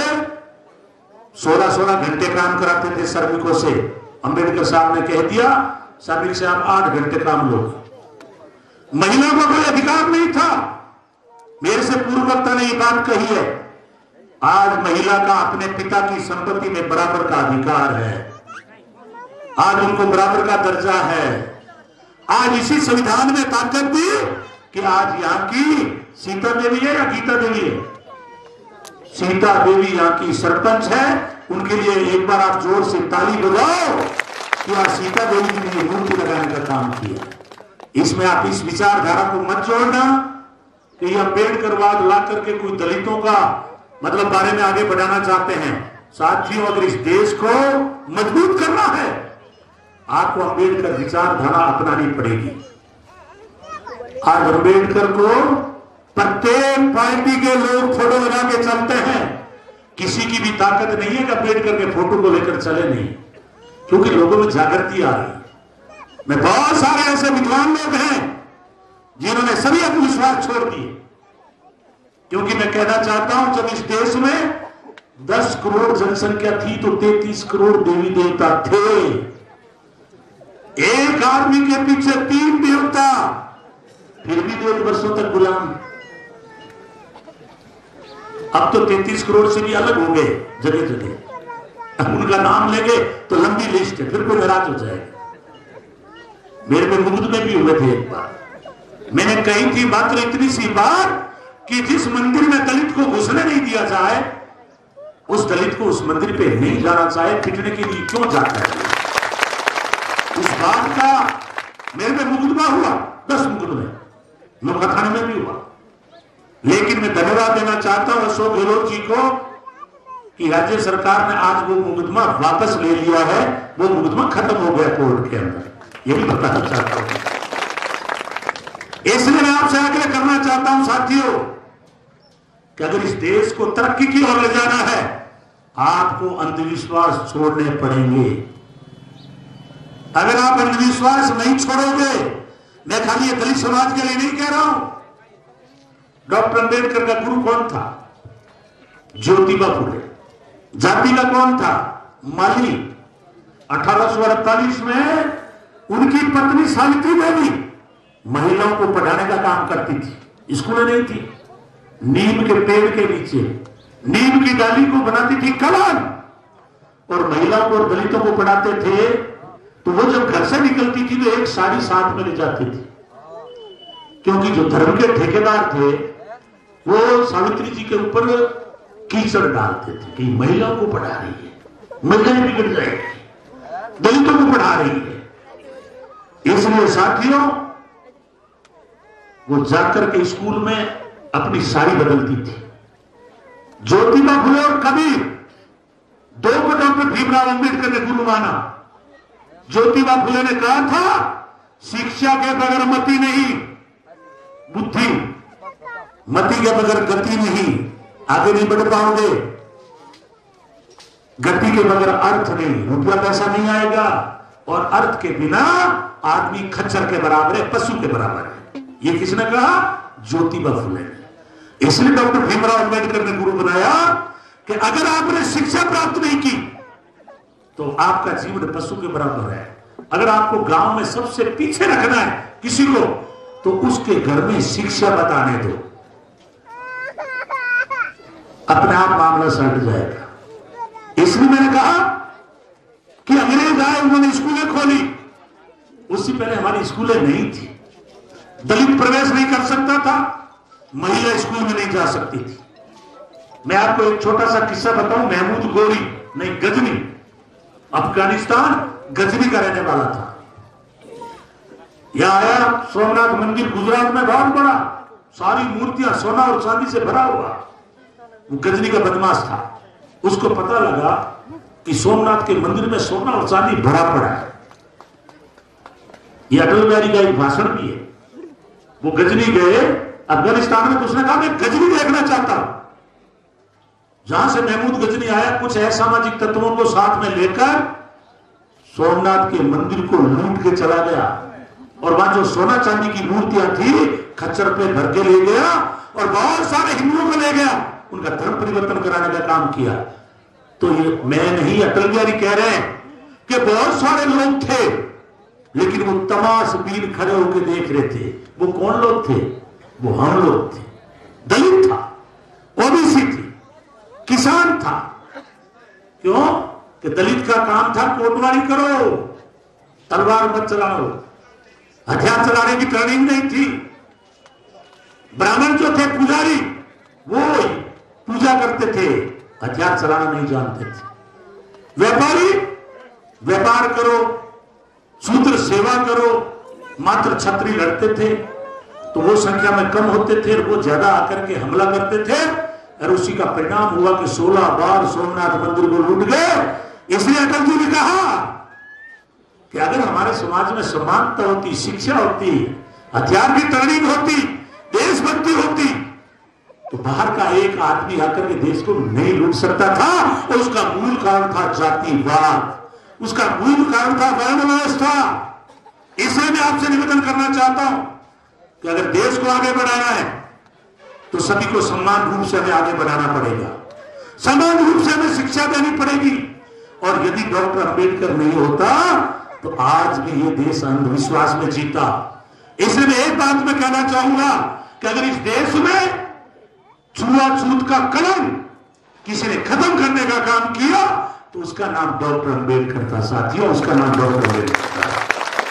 16-16 घंटे काम कराते थे श्रमिकों से। अंबेडकर साहब ने कह दिया श्रमिक से आप 8 घंटे काम लोगे। महिला को कोई अधिकार नहीं था। मेरे से पूर्व वक्ता ने ये बात कही है, आज महिला का अपने पिता की संपत्ति में बराबर का अधिकार है। आज उनको बराबर का दर्जा है। आज इसी संविधान में ताकत दी कि आज यहाँ की सीता देवी है या गीता देवी है? सीता देवी यहाँ की सरपंच है। उनके लिए एक बार आप जोर से ताली बजाओ कि आज सीता देवी जी ने मूर्ति लगाने का काम किया। इसमें आप इस विचारधारा को मत जोड़ना कि अम्बेडकरवाद ला करके कोई दलितों का मतलब बारे में आगे बढ़ाना चाहते हैं। साथियों अगर इस देश को मजबूत करना है आपको अम्बेडकर विचारधारा अपनानी पड़ेगी। आज अम्बेडकर को प्रत्येक पार्टी के लोग फोटो लगा के चलते हैं। किसी की भी ताकत नहीं है कि अम्बेडकर के फोटो को लेकर चले नहीं, क्योंकि लोगों में जागृति आ रही। मैं बहुत सारे ऐसे विद्वान लोग हैं जिन्होंने सभी अंधविश्वास छोड़ दिए। क्योंकि मैं कहना चाहता हूं जब इस देश में 10 करोड़ जनसंख्या थी तो 33 करोड़ देवी देवता थे। एक आदमी के पीछे 3 देवता, फिर भी 2 वर्षों तक गुलाम। अब तो 33 करोड़ से भी अलग हो गए जगह जगह। अब उनका नाम लेंगे तो लंबी लिस्ट है, फिर कोई नाराज हो जाएगा। मेरे में मुगद में भी हुए थे एक बार। मैंने कही थी मात्र इतनी सी बात कि जिस मंदिर में दलित को घुसने नहीं दिया जाए उस दलित को उस मंदिर पे नहीं जाना चाहे, पिटने के लिए क्यों जाता है? उस बात का मेरे में मुकदमा हुआ, 10 मुकदमे नौका थाने में भी हुआ। लेकिन मैं धन्यवाद देना चाहता हूं अशोक गहलोत जी को कि राज्य सरकार ने आज वो मुकदमा वापस ले लिया है, वो मुकदमा खत्म हो गया कोर्ट के अंदर। ये भी बताना चाहता हूं। इसलिए मैं आपसे आग्रह करना चाहता हूं साथियों कि अगर इस देश को तरक्की की ओर ले जाना है, आपको अंधविश्वास छोड़ने पड़ेंगे। अगर आप अंधविश्वास नहीं छोड़ोगे, मैं खाली ये दलित समाज के लिए नहीं कह रहा हूं, डॉक्टर अंबेडकर का गुरु कौन था? ज्योतिबा फुले। जाति का कौन था? माली। 1848 में उनकी पत्नी सावित्री देवी महिलाओं को पढ़ाने का काम करती थी। स्कूलें नहीं थी, नीम के पेड़ के नीचे नीम की डाली को बनाती थी कलान, और महिलाओं को और दलितों को पढ़ाते थे। तो वो जब घर से निकलती थी तो एक साड़ी साथ में ले जाती थी, क्योंकि जो धर्म के ठेकेदार थे वो सावित्री जी के ऊपर कीचड़ डालते थे कि महिलाओं को पढ़ा रही है, महिलाएं बिगड़ जाएगी, दलितों को पढ़ा रही है। इसलिए साथियों वो जाकर के स्कूल में अपनी साड़ी बदलती थी। ज्योतिबा फुले और कबीर दो को डॉक्टर भीमराव अंबेडकर ने गुरु माना। ज्योतिबा फुले ने कहा था, शिक्षा के बगैर मति नहीं, बुद्धि, मति के बगैर गति नहीं, आगे नहीं बढ़ पाओगे। गति के बगैर अर्थ नहीं, रुपया पैसा नहीं आएगा, और अर्थ के बिना आदमी खच्चर के बराबर है, पशु के बराबर है। ये किसने कहा? ज्योतिबा फुले ने। इसलिए डॉक्टर भीमराव अंबेडकर ने गुरु बनाया कि अगर आपने शिक्षा प्राप्त नहीं की तो आपका जीवन पशु के बराबर है। अगर आपको गांव में सबसे पीछे रखना है किसी को, तो उसके घर में शिक्षा बताने दो, अपने आप मामला सट जाएगा। इसलिए मैंने कहा कि अंग्रेज आए, उन्होंने स्कूलें खोली। उससे पहले हमारी स्कूलें नहीं थी, दलित प्रवेश नहीं कर सकता था, महिला स्कूल में नहीं जा सकती थी। मैं आपको एक छोटा सा किस्सा बताऊं। महमूद गोरी नहीं, गजनी, अफगानिस्तान गजनी का रहने वाला था। यहां आया, सोमनाथ मंदिर गुजरात में बहुत बड़ा, सारी मूर्तियां सोना और चांदी से भरा हुआ। वो गजनी का बदमाश था। उसको पता लगा कि सोमनाथ के मंदिर में सोना और चांदी भरा पड़ा है। यह अटल बिहारी का एक भाषण भी है। वो गजनी गए अफगानिस्तान में, तो उसने कहा मैं गजनी देखना चाहता हूं। जहां से महमूद गजनी आया, कुछ असामाजिक तत्वों को साथ में लेकर सोमनाथ के मंदिर को लूट के चला गया, और वहां जो सोना चांदी की मूर्तियां थी खच्चर पे भर के ले गया, और बहुत सारे हिंदुओं को ले गया, उनका धर्म परिवर्तन कराने का काम किया। तो ये मैं नहीं, अटल बिहारी कह रहे हैं कि बहुत सारे लोग थे, लेकिन वो तमाशबीन खड़े होकर देख रहे थे। वो कौन लोग थे? वो हम लोग थे। दलित था, ओबीसी थी, किसान था। क्यों? कि दलित का काम था कोटवारी करो, तलवार मत चलाओ, हथियार चलाने की ट्रेनिंग नहीं थी। ब्राह्मण जो थे पुजारी, वो पूजा करते थे, हथियार चलाना नहीं जानते थे। व्यापारी व्यापार करो, शूद्र सेवा करो, मात्र छत्री लड़ते थे। तो वो संख्या में कम होते थे, और वो ज्यादा आकर के हमला करते थे, और उसी का परिणाम हुआ कि 16 बार सोमनाथ मंदिर को लूट गए। इसलिए अटल जी ने कहा कि अगर हमारे समाज में समानता होती, शिक्षा होती, हथियार की ट्रेनिंग होती, देशभक्ति होती, तो बाहर का एक आदमी आकर के देश को नहीं लूट सकता था। और उसका मूल कारण था जातिवाद, उसका मूल कारण था वर्ण व्यवस्था। इसलिए मैं आपसे निवेदन करना चाहता हूं कि अगर देश को आगे बढ़ाना है तो सभी को समान रूप से हमें आगे बढ़ाना पड़ेगा, समान रूप से हमें शिक्षा देनी पड़ेगी। और यदि डॉक्टर अंबेडकर नहीं होता तो आज भी ये देश अंधविश्वास में जीता। इसलिए मैं एक बात मैं कहना चाहूंगा कि अगर इस देश में छुआछूत का कलंक किसी ने खत्म करने का काम किया तो उसका नाम डॉक्टर अंबेडकर था। साथियों, उसका नाम डॉक्टर अंबेडकर था।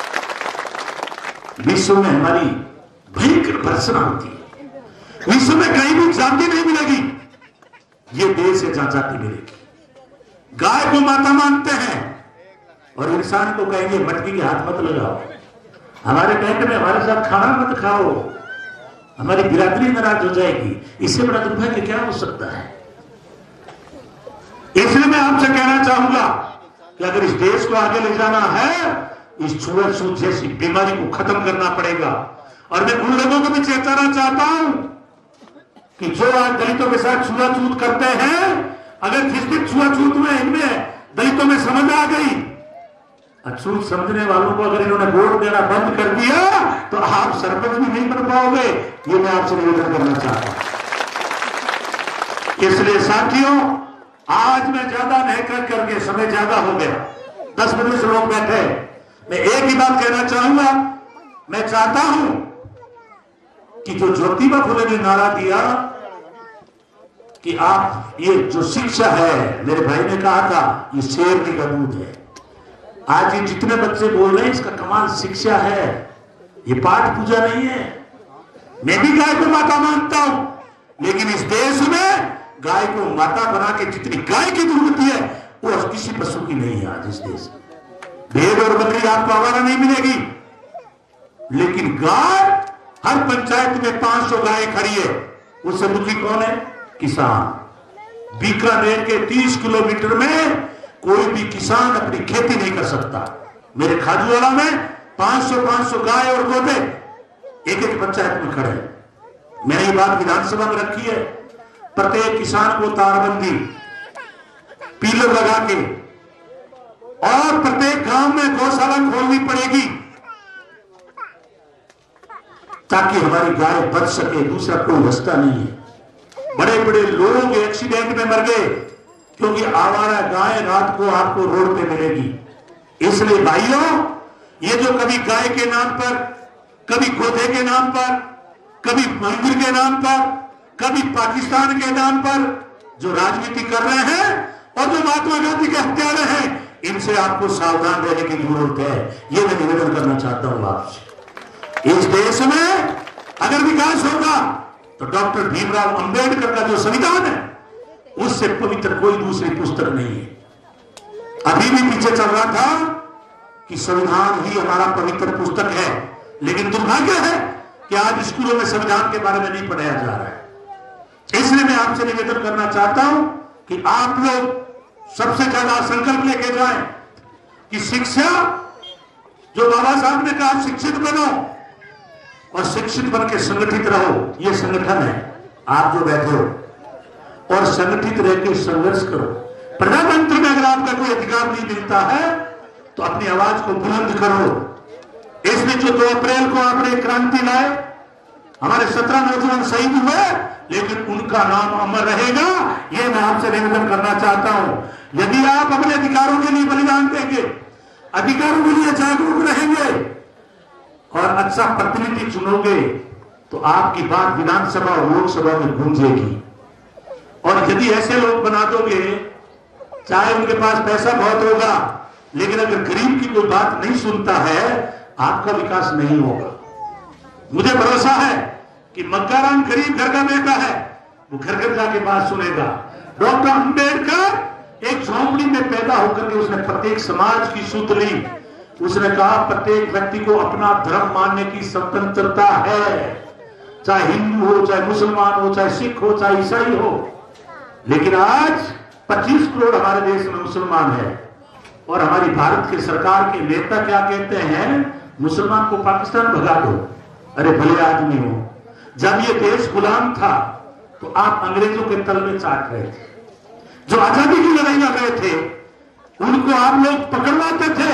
विश्व में हमारी भयंकर भर्त्सना होती है, विश्व में कहीं भी जाति नहीं मिलेगी, ये देश है जहां जाति मिलेगी। गाय को माता मानते हैं और इंसान को कहेंगे मटकी के हाथ मत लगाओ, हमारे टेंट में हमारे साथ खाना मत खाओ, हमारी बिरादरी नाराज हो जाएगी। इससे बड़ा दुर्भाग्य क्या हो सकता है? इसलिए मैं आपसे कहना चाहूंगा कि अगर इस देश को आगे ले जाना है, इस छुआछूत जैसी बीमारी को खत्म करना पड़ेगा। और मैं उन लोगों को भी चेताना चाहता हूं कि जो आज दलितों के साथ छुआछूत करते हैं, अगर जिस दिन छुआछूत में इनमें दलितों में समझ आ गई, अछूत समझने वालों को अगर इन्होंने वोट देना बंद कर दिया तो आप सरपंच भी नहीं बन पाओगे। ये मैं आपसे निवेदन करना चाहता हूं। इसलिए साथियों, आज मैं ज्यादा नहीं करके, समय ज्यादा हो गया, 10 बजे से लोग बैठे। मैं एक ही बात कहना चाहूंगा, मैं चाहता हूं कि जो ज्योतिबा फुले ने नारा दिया कि आप ये जो शिक्षा है, मेरे भाई ने कहा था ये शेरनी का दूध है। आज ये जितने बच्चे बोल रहे हैं इसका कमाल शिक्षा है, ये पाठ पूजा नहीं है। मैं भी गाय को माता मानता हूं, लेकिन इस देश में गाय को माता बना के जितनी गाय की दूध होती है वो किसी पशु की नहीं है। आज इस देश में भेड़ और बकरी आपको आवारा नहीं मिलेगी, लेकिन गाय हर पंचायत में 500 गाय खड़ी है। उससे दुखी कौन है? किसान। बीकानेर के 30 किलोमीटर में कोई भी किसान अपनी खेती नहीं कर सकता। मेरे खाजूवाड़ा में 500 गाय और गोदे एक पंचायत में खड़े। मैंने ये बात विधानसभा में रखी है, प्रत्येक किसान को तारबंदी पीलर लगा के और प्रत्येक गांव में गौशाला खोलनी पड़ेगी ताकि हमारी गाय बच सके। दूसरा कोई रास्ता नहीं है। बड़े बड़े लोग एक्सीडेंट में मर गए क्योंकि आवारा गाय रात को आपको रोड पे मिलेगी। इसलिए भाइयों, ये जो कभी गाय के नाम पर, कभी गोधे के नाम पर, कभी मंदिर के नाम पर, कभी पाकिस्तान के नाम पर जो राजनीति कर रहे हैं और जो महात्मा गांधी के हत्यारे हैं, इनसे आपको सावधान रहने की जरूरत है। यह मैं निवेदन करना चाहता हूं आपसे। इस देश में अगर विकास होगा तो डॉक्टर भीमराव अंबेडकर का जो संविधान है उससे पवित्र कोई दूसरी पुस्तक नहीं है। अभी भी पीछे चल रहा था कि संविधान ही हमारा पवित्र पुस्तक है, लेकिन दुर्भाग्य है कि आज स्कूलों में संविधान के बारे में नहीं पढ़ाया जा रहा है। इसलिए मैं आपसे निवेदन करना चाहता हूं कि आप लोग सबसे ज्यादा संकल्प लेके जाएं कि शिक्षा, जो बाबा साहब ने कहा शिक्षित बनो और शिक्षित बन के संगठित रहो, ये संगठन है। आप जो बैठे हो और संगठित रह के संघर्ष करो। प्रजातंत्र में अगर आपका कोई अधिकार नहीं मिलता है तो अपनी आवाज को बुलंद करो। इसलिए जो 2 अप्रैल को आपने क्रांति लाए, हमारे 17 नौजवान शहीद हुए, लेकिन उनका नाम अमर रहेगा। यह मैं आपसे निवेदन करना चाहता हूं। यदि आप अपने अधिकारों के लिए बलिदान देंगे, अधिकारों के लिए जागरूक रहेंगे और अच्छा प्रतिनिधि चुनोगे तो आपकी बात विधानसभा और लोकसभा में गूंजेगी। और यदि ऐसे लोग बना दोगे, चाहे उनके पास पैसा बहुत होगा, लेकिन अगर गरीब की कोई बात नहीं सुनता है, आपका विकास नहीं होगा। मुझे भरोसा है कि मक्काराम गरीब घर का बेटा है, वो घर घर जाके बात सुनेगा। डॉक्टर अंबेडकर एक झोंपड़ी में पैदा होकर के उसने प्रत्येक समाज की सुध ली। उसने कहा प्रत्येक व्यक्ति को अपना धर्म मानने की स्वतंत्रता है, चाहे हिंदू हो, चाहे मुसलमान हो, चाहे सिख हो, चाहे ईसाई हो। लेकिन आज 25 करोड़ हमारे देश में मुसलमान है और हमारी भारत की सरकार के नेता क्या कहते हैं? मुसलमान को पाकिस्तान भगा दो। अरे भले आदमी हो, जब ये देश गुलाम था तो आप अंग्रेजों के तल में चाट रहे थे। जो आजादी की लड़ाई लड़ रहे थे उनको आप लोग पकड़वाते थे।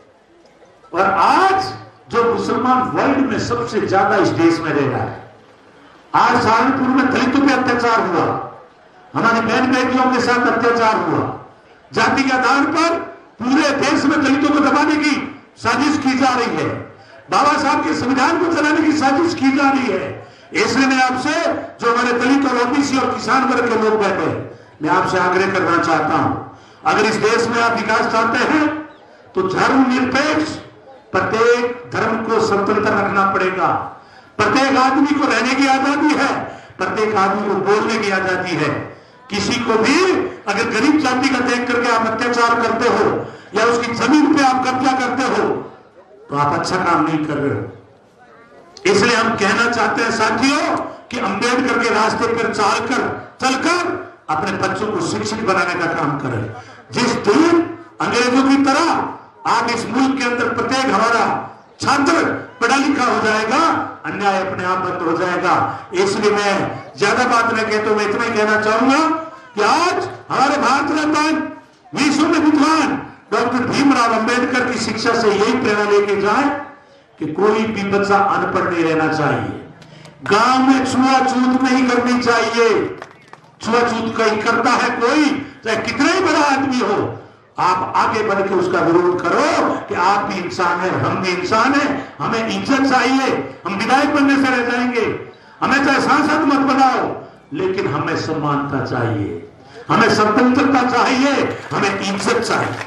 और आज जो मुसलमान वर्ल्ड में सबसे ज्यादा इस देश में रह रहा है, आज सहारनपुर में दलितों पे अत्याचार हुआ, हमारी बहन बेटियों के साथ अत्याचार हुआ, जाति के आधार पर पूरे देश में दलितों को दबाने की साजिश की जा रही है, बाबा साहब के संविधान को चलाने की साजिश की जा रही है। इसलिए मैं आपसे, जो हमारे दलित और ओबीसी और किसान वर्ग के लोग बैठे, मैं आपसे आग्रह करना चाहता हूं, अगर इस देश में आप विकास चाहते हैं तो धर्मनिरपेक्ष प्रत्येक धर्म को स्वतंत्र रखना पड़ेगा। प्रत्येक आदमी को रहने की आजादी है, प्रत्येक आदमी को बोलने की आजादी है। किसी को भी अगर गरीब जाति का देख करके आप अत्याचार करते हो या उसकी जमीन पे आप कब्जा करते हो तो आप अच्छा काम नहीं कर रहे हो। इसलिए हम कहना चाहते हैं साथियों कि अंबेडकर के रास्ते पर चलकर अपने बच्चों को शिक्षित बनाने का काम करें। जिस दिन अंग्रेजों की तरह आज इस मुल्क के अंदर प्रत्येक हमारा छात्र पढ़ा लिखा हो जाएगा, अन्याय अपने आप बंद हो जाएगा। इसलिए मैं ज्यादा बात न कहते मैं इतना ही कहना चाहूंगा कि आज हमारे भारत रत्न विश्व में विद्वान डॉक्टर भीमराव अंबेडकर की शिक्षा से यही प्रेरणा लेके जाए कि कोई भी बच्चा अनपढ़ नहीं रहना चाहिए। गांव में छुआछूत नहीं करनी चाहिए। छुआछूत कहीं करता है कोई, चाहे कितना ही बड़ा आदमी हो, आप आगे बढ़ के उसका विरोध करो कि आप भी इंसान है, हम भी इंसान है, हमें इज्जत चाहिए। हम विधायक बनने से रह जाएंगे, हमें चाहे सांसद मत बनाओ, लेकिन हमें समानता चाहिए, हमें स्वतंत्रता चाहिए, हमें इज्जत चाहिए।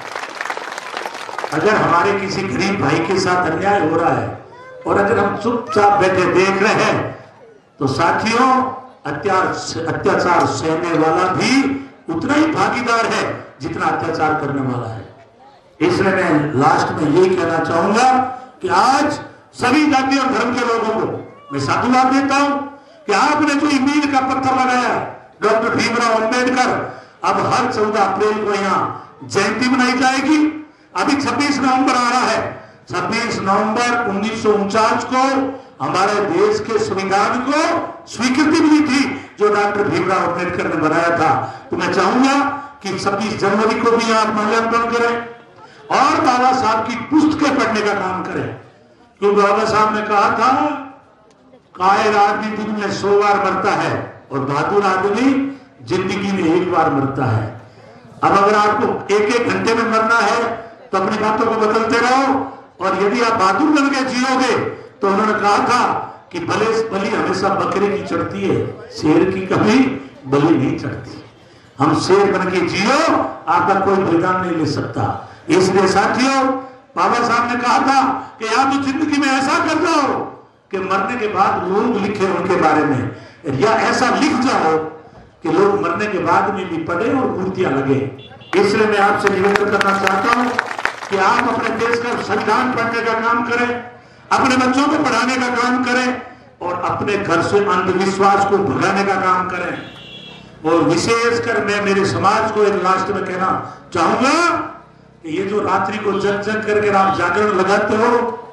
अगर हमारे किसी गरीब भाई के साथ अन्याय हो रहा है और अगर हम चुपचाप बैठे देख रहे हैं तो साथियों अत्याचार सहने वाला भी उतना ही भागीदार है जितना अत्याचार करने वाला है। इसलिए मैं लास्ट में यही कहना चाहूंगा कि आज सभी जाति और धर्म के लोगों को मैं साधुवाद देता हूं कि आपने जो मील का पत्थर लगाया डॉक्टर भीमराव अंबेडकर, अब हर 14 अप्रैल को यहाँ जयंती मनाई जाएगी। अभी 26 नवंबर आ रहा है। 26 नवंबर 1949 को हमारे देश के संविधान को स्वीकृति मिली थी जो डॉक्टर भीमराव अंबेडकर ने बनाया था। तो मैं चाहूंगा कि 26 जनवरी को भी आप माल्यार्पण करें और बाबा साहब की पुस्तकें पढ़ने का काम करें, क्योंकि बाबा साहब ने कहा था कायर आदमी दिन में 100 बार मरता है और बहादुर आदमी जिंदगी में 1 बार मरता है। अब अगर आपको 1-1 घंटे में मरना है तो अपनी बातों को बदलते रहो, और यदि आप बहादुर बन के जियोगे तो उन्होंने कहा था कि बलि हमेशा बकरे की चढ़ती है, शेर की कभी बलि नहीं चढ़ती। हम शेर बन के जियो, आपका कोई बलिदान नहीं ले सकता। इसलिए साथियों बाबा साहब ने कहा था कि या तो जिंदगी में ऐसा कर जाओ कि मरने के बाद लोग लिखे उनके बारे में, या ऐसा लिख जाओ कि लोग मरने के बाद में भी पढ़े और मूर्तियां लगे। इसलिए मैं आपसे निवेदन करना चाहता हूं कि आप अपने देश का संविधान पढ़ने का काम करें, अपने बच्चों को पढ़ाने का काम करें और अपने घर से अंधविश्वास को भगाने का काम करें। और विशेषकर मैं मेरे समाज को एक लास्ट में कहना चाहूंगा कि ये जो रात्रि को जग जग करके आप जागरण लगाते हो,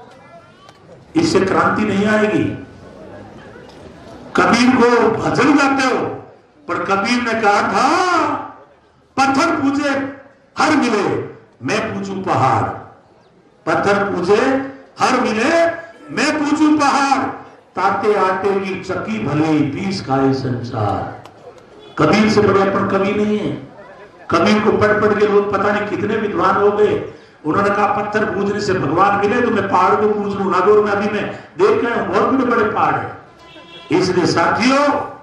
इससे क्रांति नहीं आएगी। कबीर को भजन गाते हो, पर कबीर ने कहा था पत्थर पूजे हर मिले मैं पूजू पहाड़, पत्थर पूजे हर मिले मैं पूजू पहाड़, ताते आटे की चक्की भले 20 खाए संसार। कबीर से बड़े अपन कवि नहीं है। कबीर को पढ़ पढ़ के लोग पता नहीं कितने विद्वान हो गए। उन्होंने कहा पत्थर पूजने से भगवान मिले तो मैं पहाड़ को पूज लूं। नागौर में अभी मैं देख रहा हूं बहुत बड़े बड़े पहाड़ है। इसलिए साथियों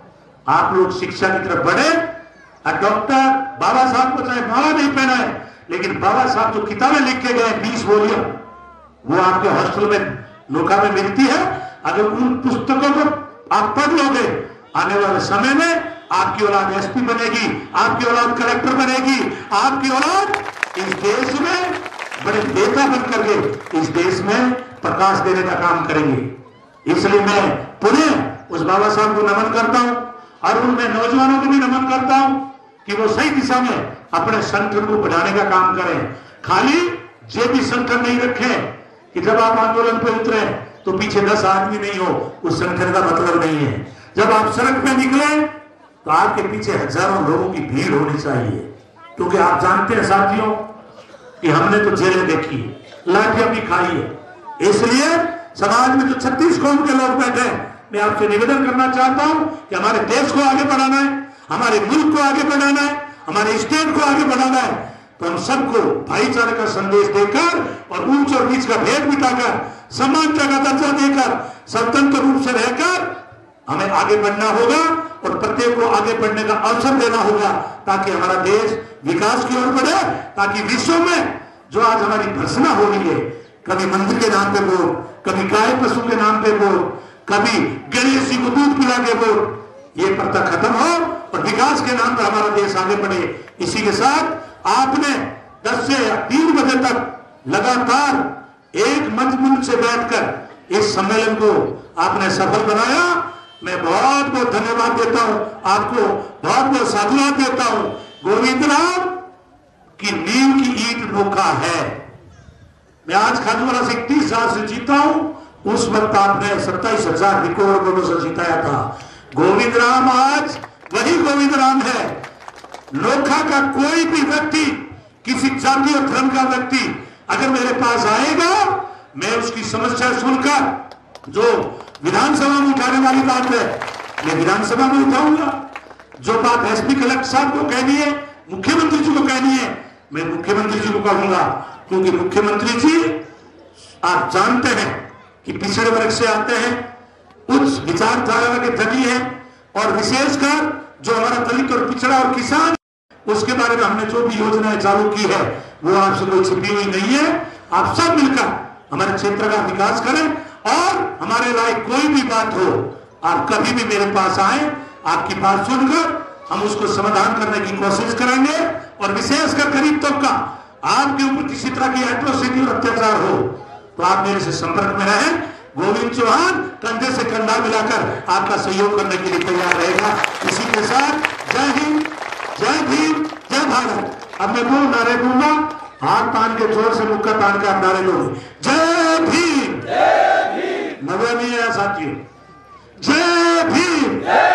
आप लोग शिक्षा की तरफ बढ़े। डॉक्टर बाबा साहब को चाहे माला नहीं पहना है, लेकिन बाबा साहब जो किताबें लिख के गए 20 वॉल्यूम, वो आपके हॉस्टल में नोका में मिलती है। अगर उन पुस्तकों को आप पढ़ लोगे, आने वाले समय में आपकी औलाद एसपी बनेगी, आपकी औलाद कलेक्टर बनेगी, आपकी औलाद इस देश में बड़े नेता बन करके इस देश में प्रकाश देने का काम करेंगे। इसलिए मैं पुनः उस बाबा साहब को नमन करता हूं और उनमें नौजवानों को भी नमन करता हूं कि वो सही दिशा में अपने संगठन को बढ़ाने का काम करें। खाली जेबी संगठन नहीं रखें कि जब आप आंदोलन पे उतरे तो पीछे 10 आदमी नहीं हो, उस संगठन का मतलब नहीं है। जब आप सड़क पे निकले तो आपके पीछे हजारों लोगों की भीड़ होनी चाहिए, क्योंकि आप जानते हैं साथियों कि हमने तो जेलें देखी, लाठियां भी खाई है। इसलिए समाज में जो 36 कौम के लोग बैठे, मैं आपसे निवेदन करना चाहता हूं कि हमारे देश को आगे बढ़ाना है, हमारे मुल्क को आगे बढ़ाना है, हमारे स्टेट को आगे बढ़ाना है, तो हम सबको भाईचारे का संदेश देकर और ऊंच और नीच का भेद मिटाकर समानता का दर्जा देकर स्वतंत्र रूप से रहकर हमें आगे बढ़ना होगा और प्रत्येक को आगे बढ़ने का अवसर देना होगा, ताकि हमारा देश विकास की ओर बढ़े, ताकि विश्व में जो आज हमारी भर्सना हो रही है, कभी मंदिर के नाम पे वोट, कभी गाय पशु के नाम पे वोट, कभी गणेश जी को दूध पिला के वोट, ये प्रथा खत्म हो और विकास के नाम पर हमारा देश आगे बढ़े। इसी के साथ आपने 10 से 3 बजे तक लगातार एक मंच से बैठकर इस सम्मेलन को आपने सफल बनाया। मैं बहुत बहुत धन्यवाद देता हूं आपको, बहुत बहुत साधुवाद देता हूं। गोविंद राम की नींव की ईंट नोखा है। मैं आज खाजूवाला से 30 साल से जीता हूं, उस वक्त आपने 27,000 रिकॉर्ड वोटों से जिताया था। गोविंद राम आज वही गोविंद राम है। नोखा का कोई भी व्यक्ति, किसी जाति और धर्म का व्यक्ति अगर मेरे पास आएगा, मैं उसकी समस्या सुनकर जो विधानसभा में उठाने वाली बात है, मैं विधानसभा में उठाऊंगा। जो बात एसपी कलेक्टर साहब को कहनी है, मुख्यमंत्री जी को कहनी है, मैं मुख्यमंत्री जी को कहूंगा। क्योंकि मुख्यमंत्री जी आप जानते हैं कि पिछड़े वर्ग से आते हैं, उच्च विचारधारा के धनी है, और विशेषकर जो हमारा दलित और पिछड़ा और किसान, उसके बारे में हमने जो भी योजनाएं चालू की है वो आपसे कोई छिपी हुई नहीं है। आप सब मिलकर हमारे क्षेत्र का विकास करें, और हमारे लायक कोई भी बात हो, आप कभी भी मेरे पास आए, आपकी बात सुनकर हम उसको समाधान करने की कोशिश करेंगे। और विशेषकर गरीब तबका, आपके ऊपर किसी तरह की एट्रोसिटी और अत्याचार हो तो आप मेरे से संपर्क में रहें। गोविंद चौहान कंधे से कंधा मिलाकर आपका सहयोग करने के लिए तैयार रहेगा। इसी के साथ जय हिंद, जय भीम, जय भारत। अब मैं 2 नारे दूंगा, हाथ तान के जोर से मुक्का तान के आप नारे दोगे। जय भीम, नवे में है साथियों, जय भीम।